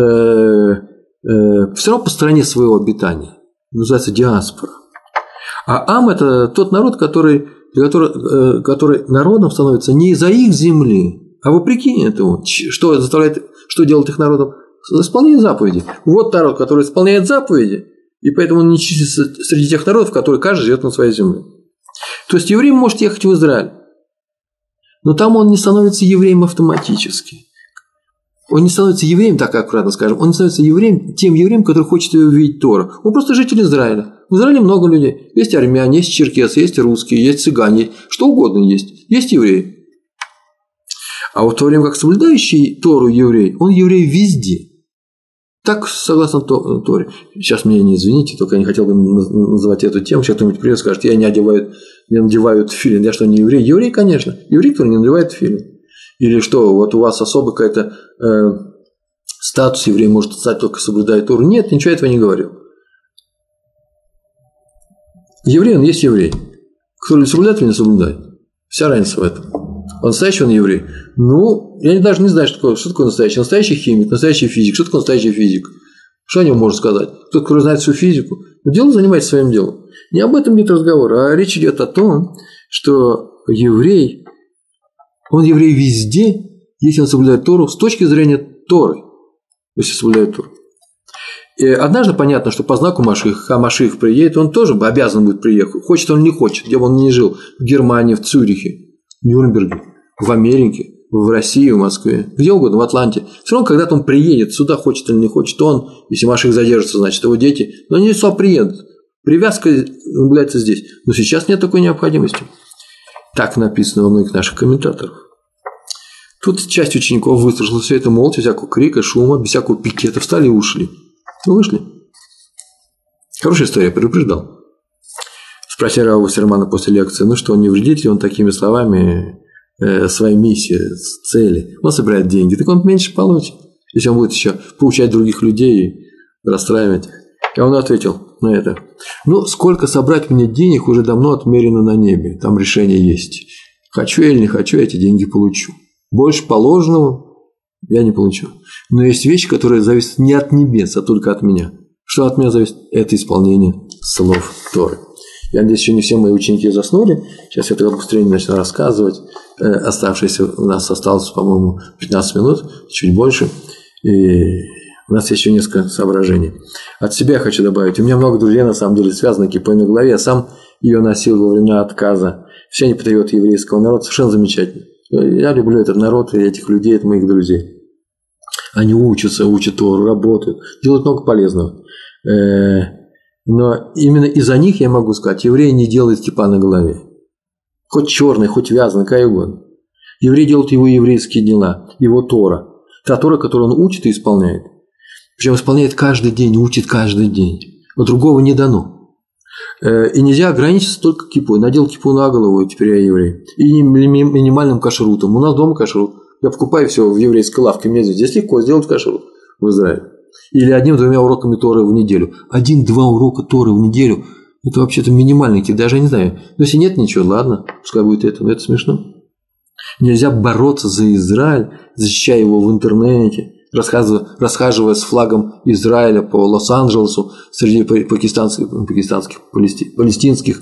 все равно по стране своего обитания. Называется диаспора. А Ам – это тот народ, который народом становится не из-за их земли, а вопреки этому. Что делает их народом? Исполнение заповедей. Вот народ, который исполняет заповеди, и поэтому он не числится среди тех народов, которые каждый живет на своей земле. То есть еврей может ехать в Израиль, но там он не становится евреем автоматически. Он не становится евреем, так аккуратно скажем, он не становится тем евреем, который хочет увидеть Тору. Он просто житель Израиля. В Израиле много людей. Есть армяне, есть черкесы, есть русские, есть цыгане, что угодно есть. Есть евреи. А вот в то время как соблюдающий Тору еврей, он еврей везде. Так, согласно Торе. Сейчас меня не извините, только я не хотел бы называть эту тему. Сейчас кто-нибудь придет и скажет, я не надеваю тфилин. Я что, не еврей? Еврей, конечно. Еврей, который не надевает тфилин. Или что, вот у вас особый какой-то статус, еврей может стать только соблюдая Тору. Нет, ничего этого не говорил. Еврей, он есть еврей. Кто ли соблюдает или не соблюдает? Вся разница в этом. Он настоящий, он еврей. Ну, я даже не знаю, что такое настоящий. Настоящий химик, настоящий физик. Что такое настоящий физик? Что о нем можно сказать? Тот, который знает всю физику. Но дело занимается своим делом. Не об этом идет разговор, а речь идет о том, что еврей, он еврей везде, если он соблюдает Тору с точки зрения Торы. Если соблюдает Тору. И однажды понятно, что по знаку Машиха, Маших приедет, он тоже обязан будет приехать. Хочет он или не хочет, где бы он ни жил. В Германии, в Цюрихе, в Нюрнберге, в Америке, в России, в Москве, где угодно, в Атланте. Все равно, когда-то он приедет сюда, хочет или не хочет, он, если Маших задержится, значит, его дети, но они сюда приедут. Привязка наблюдается здесь. Но сейчас нет такой необходимости. Так написано во многих наших комментаторах. Тут часть учеников выслушала все это молча, всякого крика, шума, без всякого пикета, встали и ушли. Ну, вышли. Хорошая история, предупреждал. Спросили Рава Вассермана после лекции, ну что, не вредит ли он такими словами своей миссии, цели? Он собирает деньги, так он меньше получит, если он будет еще поучать других людей и расстраивать. И он ответил на это: ну, сколько собрать мне денег уже давно отмерено на небе, там решение есть. Хочу я или не хочу, эти деньги получу. Больше положенного я не получу. Но есть вещи, которые зависят не от небес, а только от меня. Что от меня зависит? Это исполнение слов Торы. Я надеюсь, еще не все мои ученики заснули. Сейчас я тогда быстрее начну рассказывать. Оставшееся у нас осталось, по-моему, 15 минут, чуть больше. И у нас есть еще несколько соображений. От себя я хочу добавить. У меня много друзей, на самом деле, связаны кипой на голове. Я сам ее носил во времена отказа. Все они патриоты еврейского народа. Совершенно замечательно. Я люблю этот народ и этих людей, это моих друзей. Они учатся, учат Тору, работают, делают много полезного. Но именно из-за них я могу сказать, еврей не делает кипа на голове. Хоть черный, хоть вязаный, какая угодно. Еврей делает его еврейские дела, его Тора. Та Тора, которую он учит и исполняет. Причем исполняет каждый день, учит каждый день. Но другого не дано. И нельзя ограничиться только кипой. Надел кипу на голову, и теперь я еврей. И минимальным кашрутом. У нас дома кашрут. Я покупаю все в еврейской лавке. Мне здесь легко сделать кашрут в Израиле. Или 1-2 уроками Торы в неделю. 1-2 урока Торы в неделю – это вообще-то минимальный кит. Даже не знаю. Но если нет ничего, ладно, пускай будет это. Но это смешно. Нельзя бороться за Израиль, защищая его в интернете, расхаживая с флагом Израиля по Лос-Анджелесу среди палестинских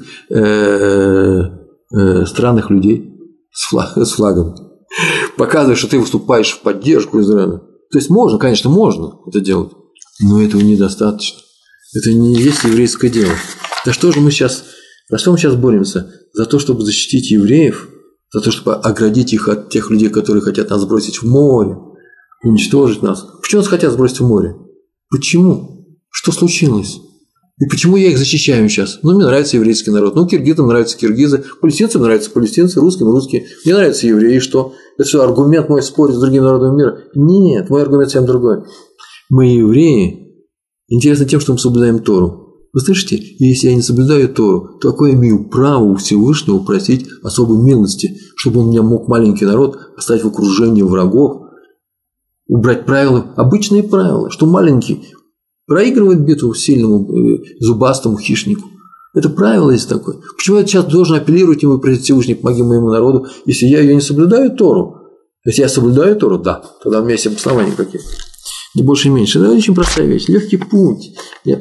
странных людей с флагом. Показывая, что ты выступаешь в поддержку Израиля. То есть можно, конечно, можно это делать, но этого недостаточно. Это не есть еврейское дело. За что мы сейчас боремся? За то, чтобы защитить евреев, за то, чтобы оградить их от тех людей, которые хотят нас сбросить в море, уничтожить нас. Почему нас хотят сбросить в море? Почему? Что случилось? И почему я их защищаю сейчас? Ну, мне нравится еврейский народ. Ну, киргизам нравятся киргизы, палестинцам нравятся палестинцы, русским русские. Мне нравятся евреи. И что? Это что, аргумент мой спорить с другими народами мира? Нет, мой аргумент совсем другой. Мы, евреи, интересны тем, что мы соблюдаем Тору. Вы слышите? И если я не соблюдаю Тору, то какое я имею право у Всевышнего просить особой милости, чтобы он меня мог, маленький народ, оставить в окружении врагов, убрать правила, обычные правила, что маленький проигрывает битву сильному зубастому хищнику. Это правило есть такое. Почему я сейчас должен апеллировать ему и просить Всевышний, помоги моему народу, если я ее не соблюдаю, Тору? Если я соблюдаю Тору, да, тогда у меня есть обоснования какие-то. Не больше и меньше. Это очень простая вещь. Легкий путь.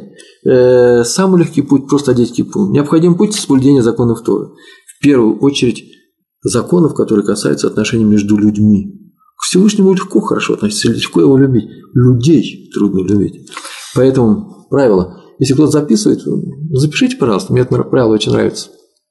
Самый легкий путь – просто одеть кипу. Необходим путь соблюдения законов Торы. В первую очередь законов, которые касаются отношений между людьми. К Всевышнему легко хорошо относиться, легко его любить. Людей трудно любить. Поэтому правило. Если кто-то записывает, запишите, пожалуйста. Мне это правило очень нравится.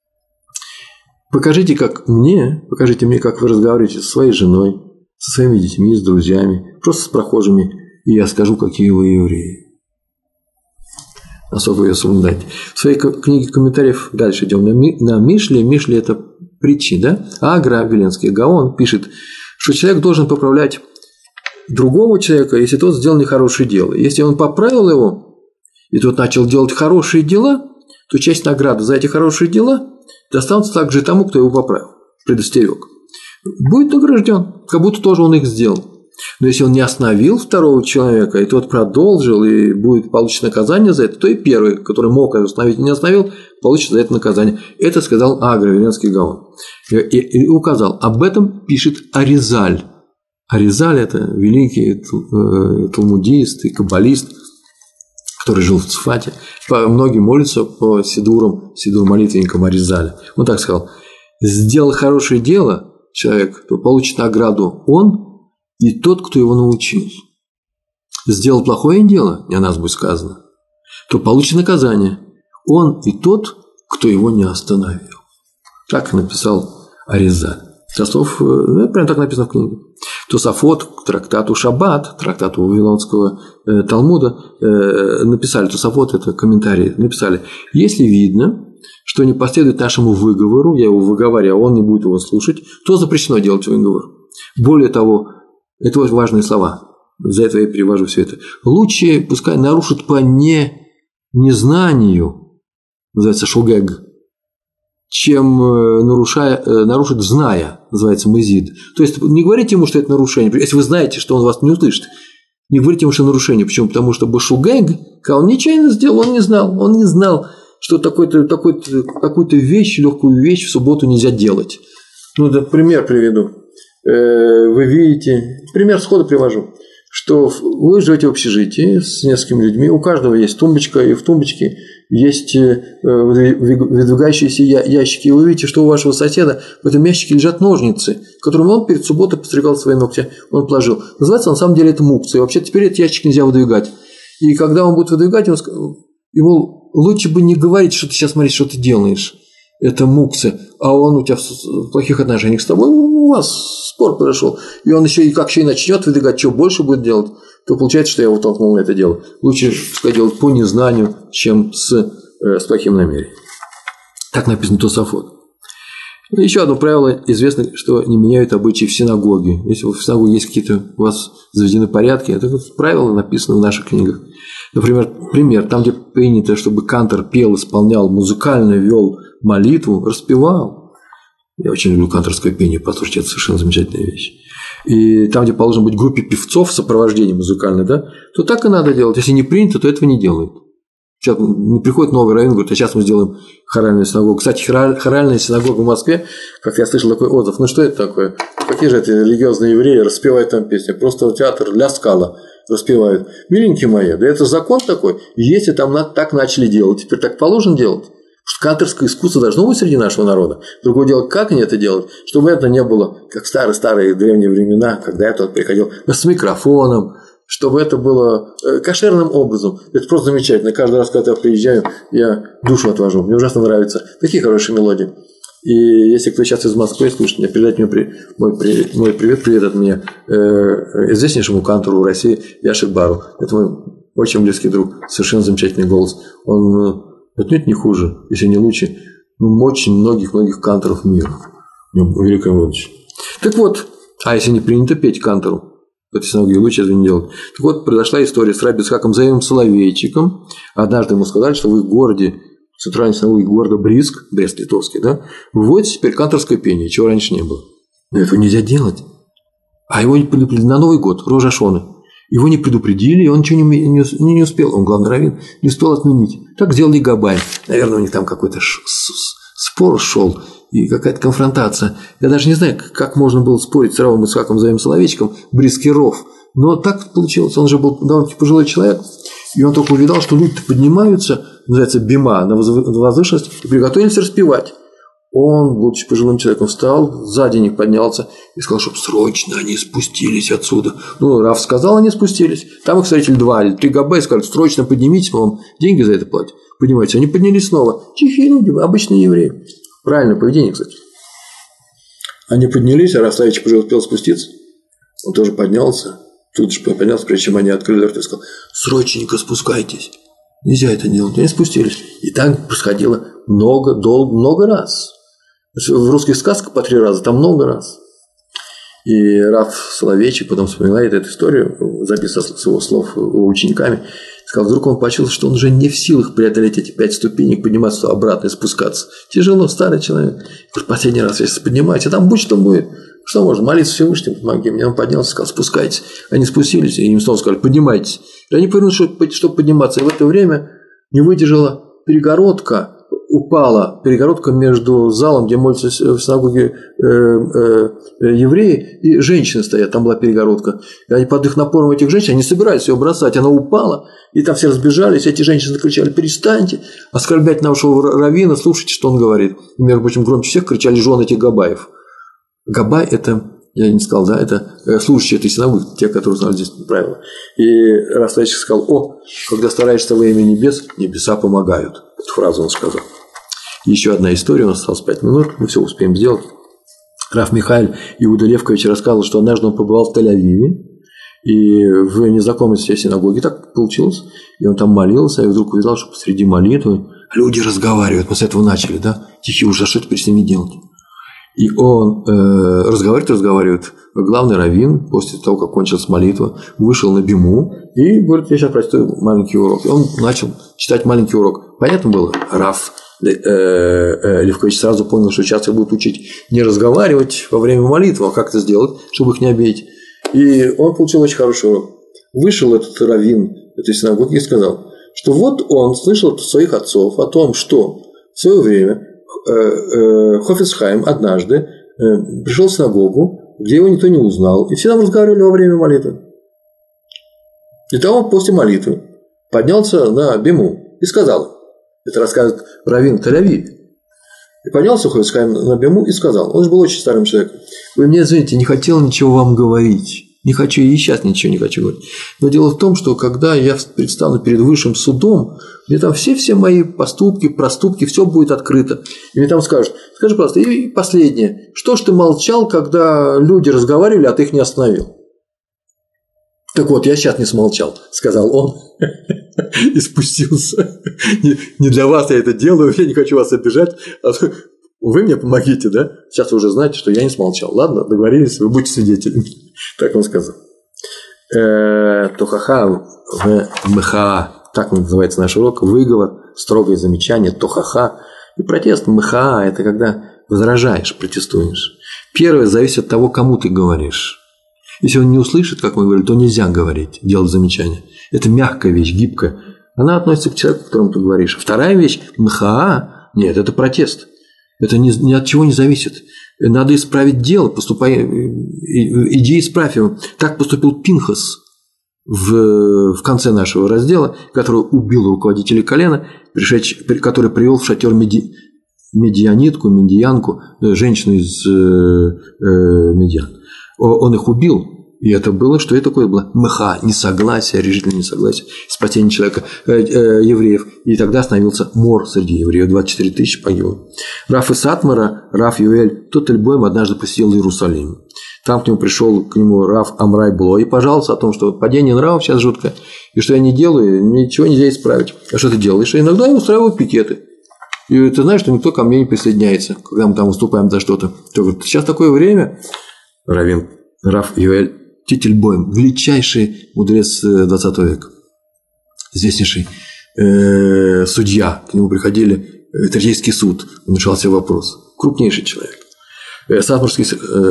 Покажите мне, как вы разговариваете со своей женой, со своими детьми, с друзьями, просто с прохожими, и я скажу, какие вы евреи. Насколько вы ее соблюдаете. В своей книге комментариев дальше идем на Мишле. Мишле – это притчи, да? Агра, Виленский Гаон пишет, что человек должен поправлять другого человека, если тот сделал нехорошее дело. Если он поправил его, и тот начал делать хорошие дела, то часть награды за эти хорошие дела достанется также и тому, кто его поправил, предостерег. Будет награжден, как будто тоже он их сделал. Но если он не остановил второго человека, и тот продолжил, и будет получить наказание за это, то и первый, который мог остановить и не остановил, получит за это наказание. Это сказал Агра, Виленский Гаон. И указал. Об этом пишет Аризаль. Аризаль – это великий талмудист и каббалист, который жил в Цфате. Многие молятся по сидурам, сидур-молитвенникам Аризаля. Он так сказал: сделал хорошее дело человек, то получит награду он и тот, кто его научил. Сделал плохое дело, не о нас будет сказано, то получит наказание он и тот, кто его не остановил. Так написал Аризаль. Прямо так написано в книге. Тосафот к трактату Шаббат, трактату Вавилонского Талмуда, написали, Тосафот – это комментарии, написали: если видно, что не последует нашему выговору, я его выговариваю, а он не будет его слушать, то запрещено делать выговор. Более того, это очень важные слова. За это я перевожу все это. Лучше пускай нарушит по незнанию, называется шогег, чем нарушит зная, называется мезид. То есть не говорите ему, что это нарушение. Если вы знаете, что он вас не услышит, не говорите ему, что нарушение. Почему? Потому что башугег, когда он нечаянно сделал, он не знал, что такую-то вещь, легкую вещь в субботу нельзя делать. Ну, да, пример приведу. Вы видите, пример сходу привожу, что вы живете в общежитии с несколькими людьми, у каждого есть тумбочка, и в тумбочке есть выдвигающиеся ящики, и вы видите, что у вашего соседа в этом ящике лежат ножницы, которыми он перед субботой постригал свои ногти, он положил. Называется на самом деле это мукция, и вообще теперь этот ящик нельзя выдвигать. И когда он будет выдвигать, ему лучше бы не говорить, что ты сейчас смотри, что ты делаешь. Это мукция, а он у тебя в плохих отношениях с тобой, у вас спор произошел, и он еще и начнет выдвигать, что больше будет делать, то получается, что я его толкнул на это дело. Лучше, пускай делать по незнанию, чем с плохим намерением. Так написано Тосафот. Еще одно правило известно, что не меняют обычаи в синагоге. Если в синагоге есть какие-то у вас заведены порядки, это правило написано в наших книгах. Например, там, где принято, чтобы кантор пел, исполнял, музыкально вел молитву, распевал. Я очень люблю канторское пение, послушать, это совершенно замечательная вещь. И там, где положено быть группе певцов в сопровождении музыкальной, да, то так и надо делать. Если не принято, то этого не делают. Сейчас не приходит новый раввин, говорит, а сейчас мы сделаем хоральную синагогу. Кстати, хоральная синагога в Москве, как я слышал такой отзыв, ну что это такое? Какие же это религиозные евреи распевают там песни? Просто театр для скала распевают. Миленькие мои, да это закон такой. Если там так начали делать, теперь так положено делать. Канторское искусство должно быть среди нашего народа. Другое дело, как они это делают, чтобы это не было, как старые древние времена, когда я тот приходил с микрофоном, чтобы это было кошерным образом. Это просто замечательно. Каждый раз, когда я приезжаю, я душу отвожу. Мне ужасно нравятся такие хорошие мелодии. И если кто сейчас из Москвы слышит меня, передайте мне мой привет от меня известнейшему кантору в России Яшек Бару. Это мой очень близкий друг, совершенно замечательный голос. Он отнюдь не хуже, если не лучше, очень многих канторов мира. В нем великое будущее. Так вот, а если не принято петь кантору, в этой синагоге лучше этого не делать. Так вот, произошла история с раби Ицхаком Заевым Соловейчиком. Однажды ему сказали, что в их городе, в центральной синагоге города Бриск, Брест-Литовский, да, вводится теперь канторское пение, чего раньше не было. Но этого нельзя делать. А его не предупредили на Новый год, Рош ха-Шана. Его не предупредили, и он ничего не успел. Он, главный раввин, не успел отменить. Так сделали Габай. Наверное, у них там какой-то спор шел и какая-то конфронтация. Я даже не знаю, как можно было спорить с равом Ицхаком Заевым Соловейчиком, Брисский ров. Но так получилось. Он же был довольно-таки пожилой человек, и он только увидал, что люди поднимаются, называется бима, на возвышенность, и приготовились распевать. Он, будучи пожилым человеком, встал, сзади них поднялся и сказал, чтобы срочно они спустились отсюда. Ну, Рав сказал, они спустились. Там их встретили 2 или 3 габа и сказали, срочно поднимитесь, мы вам деньги за это платим. Поднимайтесь. Они поднялись снова. Тихие люди, обычные евреи. Правильное поведение, кстати. Они поднялись, а Рав Соловейчик уже успел спуститься. Он тоже поднялся. Тут же поднялся, прежде чем они открыли рот, и сказал, срочненько спускайтесь. Нельзя это делать. Они спустились. И так происходило много раз. В русских сказках по 3 раза, там много раз. И Рав Соловейчик потом вспоминает эту историю, записывая с его слов учениками, сказал, вдруг он почувствовал, что он уже не в силах преодолеть эти 5 ступенек, подниматься обратно и спускаться. Тяжело, старый человек. Говорит, последний раз, если поднимаетесь, а там будь что будет. Что можно? Молиться Всевышнему, помоги мне. Он поднялся, сказал, спускайтесь. Они спустились, и им снова сказали, поднимайтесь. И они повернулись, чтобы подниматься. И в это время не выдержала перегородка, упала перегородка между залом, где молятся в синагоге евреи, и женщины стоят, там была перегородка. И они под их напором этих женщин, они собирались ее бросать, она упала, и там все разбежались, эти женщины закричали, перестаньте оскорблять нашего раввина, слушайте, что он говорит. И, между прочим, громче всех кричали жены этих габаев. Габай – это, я не сказал, да, это служащие этой синагоги, те, которые знали здесь правила. И Рав Соловейчик сказал, когда стараешься во имя небес, небеса помогают. Эту фразу он сказал. Еще одна история, у нас осталось 5 минут, мы все успеем сделать. Рав Михаэль Иуда Левкович рассказывал, что однажды он побывал в Тель-Авиве, и в незнакомой себе синагоге так получилось, и он там молился, и вдруг увидел, что посреди молитвы люди разговаривают, мы с этого начали, да, тихий ужас, что теперь с ними делать? И он разговаривает, главный раввин, после того, как кончилась молитва, вышел на биму и говорит: я сейчас прочту маленький урок. И он начал читать маленький урок. Понятно было? Рав Левкович сразу понял, что сейчас их будут учить не разговаривать во время молитвы, а как это сделать, чтобы их не обидеть. И он получил очень хороший урок. Вышел этот раввин этой синагоги и сказал, что вот он слышал от своих отцов о том, что в свое время Хафец Хаим однажды пришел в синагогу, где его никто не узнал, и все там разговаривали во время молитвы. И того он после молитвы поднялся на биму и сказал, это рассказывает раввин Тель-Авив, и поднялся Хафец Хаим на биму и сказал, он же был очень старым человеком: вы мне, извините, не хотел ничего вам говорить. Не хочу и сейчас ничего не хочу говорить. Но дело в том, что когда я предстану перед высшим судом, мне там все мои поступки, проступки, все будет открыто. И мне там скажут: скажи, пожалуйста, и последнее, что ж ты молчал, когда люди разговаривали, а ты их не остановил? Так вот, я сейчас не смолчал, сказал он и спустился. Не для вас я это делаю, я не хочу вас обижать, а вы мне помогите, да? Сейчас вы уже знаете, что я не смолчал. Ладно, договорились, вы будете свидетелями. Так он сказал. Тохаха в мха. Так называется наш урок. Выговор, строгое замечание, тохаха. И протест мха – это когда возражаешь, протестуешь. Первое зависит от того, кому ты говоришь. Если он не услышит, как мы говорим, то нельзя говорить, делать замечание. Это мягкая вещь, гибкая. Она относится к человеку, которому ты говоришь. Вторая вещь – мха. Нет, это протест. Это ни от чего не зависит. Надо исправить дело, иди исправь его. Так поступил Пинхас в конце нашего раздела, который убил руководителя колена, который привел в шатер медианку, женщину из Медиан. Он их убил. И это было, что это такое было? Мха, несогласие, решительное несогласие, спасение человека, евреев. И тогда остановился мор среди евреев, 24 тысячи погибло. Раф из Сатмара, Раф Юэль Тотельбойм однажды посетил Иерусалим. Там к нему Раф Амрай Блой и пожаловался о том, что падение нравов сейчас жуткое, и что я не делаю, ничего нельзя исправить. А что ты делаешь? И иногда я устраиваю пикеты. И ты знаешь, что никто ко мне не присоединяется, когда мы там выступаем за что-то. То говорит: сейчас такое время, Раф Юэль Тительбойм, величайший мудрец XX века, известнейший судья, к нему приходили, Третейский суд, он решался вопрос, крупнейший человек, сатмарский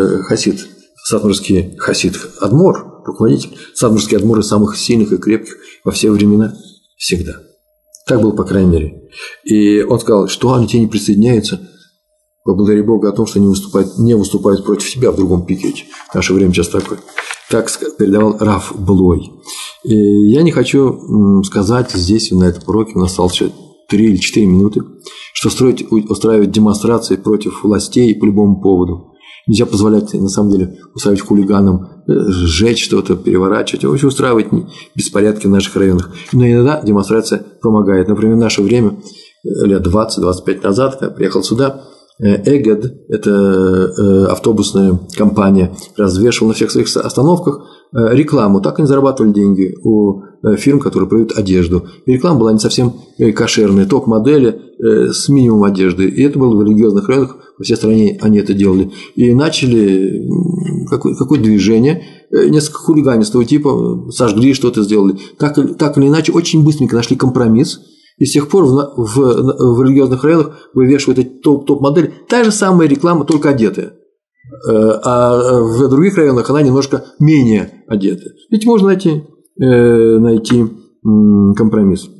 хасид Адмор, руководитель, сатмарский Адмор из самых сильных и крепких во все времена, всегда. Так было, по крайней мере. И он сказал, что они тебе не присоединяются, поблагодари Бога о том, что не выступают против тебя в другом пикете. Наше время сейчас такое. Так передавал Раф Блой. И я не хочу сказать здесь, на этом уроке, у нас осталось еще 3 или 4 минуты, что устраивать демонстрации против властей по любому поводу. Нельзя позволять, на самом деле, устраивать хулиганам, сжечь что-то, переворачивать, вообще устраивать беспорядки в наших районах. Но иногда демонстрация помогает. Например, в наше время, лет 20-25 назад, когда я приехал сюда, Эгед, это автобусная компания, развешивала на всех своих остановках рекламу. Так они зарабатывали деньги у фирм, которые продают одежду. И реклама была не совсем кошерная, топ-модели с минимумом одежды. И это было в религиозных районах, во всей стране они это делали. И начали какое-то движение, несколько хулиганистого типа, сожгли, что-то сделали. Так или иначе, очень быстренько нашли компромисс. И с тех пор в религиозных районах вывешивают эти топ-модели. Та же самая реклама, только одетая. А в других районах она немножко менее одетая. Ведь можно найти компромисс.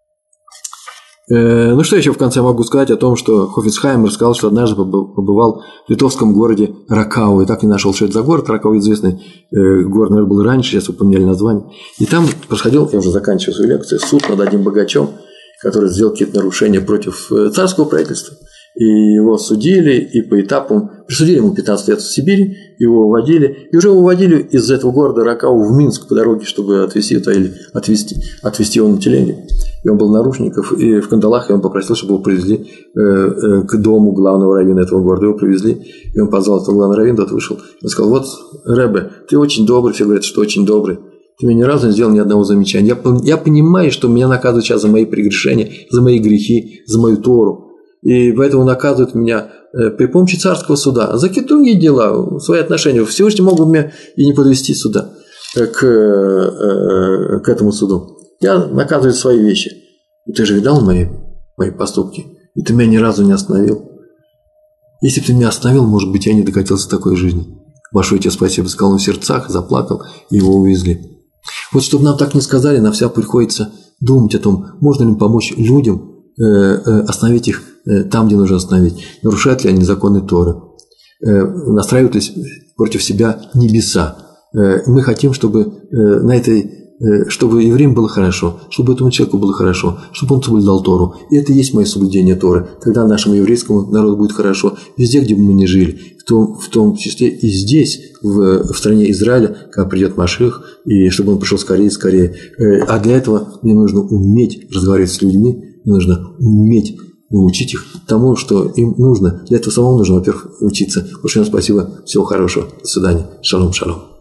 Ну, что еще в конце могу сказать о том, что Хафец Хаим рассказал, что однажды побывал в литовском городе Ракау. И так не нашел, что это за город. Ракау известный город, наверное, был раньше, сейчас вы поменяли название. И там происходил, я уже заканчиваю свою лекцию, суд над одним богачом, который сделал какие-то нарушения против царского правительства. И его судили, и по этапам присудили ему 15 лет в Сибири, его уводили, и уже уводили из этого города Ракау в Минск по дороге, чтобы отвезти его на телеге. И он был в наручниках и в кандалах, и он попросил, чтобы его привезли к дому главного раввина этого города. Его привезли, и он позвал этого главного раввина, тот вышел, и сказал: вот, Ребе, ты очень добрый, все говорят, что очень добрый. Ты мне ни разу не сделал ни одного замечания. Я понимаю, что меня наказывают сейчас за мои прегрешения, за мои грехи, за мою Тору. и поэтому наказывают меня при помощи царского суда. За другие дела, свои отношения. Всевышний мог бы меня и не подвести сюда, к этому суду. Я наказываю свои вещи. Ты же видал мои поступки, и ты меня ни разу не остановил. Если бы ты меня остановил, может быть, я не докатился до такой жизни. Большое тебе спасибо. Сказал он в сердцах, заплакал, и его увезли. Вот чтобы нам так не сказали, нам всегда приходится думать о том, можно ли помочь людям, остановить их там, где нужно остановить. Нарушают ли они законы Торы? Настраивают ли против себя небеса? Мы хотим, чтобы чтобы евреям было хорошо, чтобы этому человеку было хорошо, чтобы он соблюдал Тору. И это и есть мое соблюдение Торы. Тогда нашему еврейскому народу будет хорошо везде, где бы мы ни жили, в том числе и здесь, в стране Израиля, когда придет Машиах, и чтобы он пришел скорее и скорее. А для этого мне нужно уметь разговаривать с людьми, мне нужно уметь научить их тому, что им нужно. Для этого самому нужно, во-первых, учиться. Большое спасибо, всего хорошего, до свидания, шалом, шалом.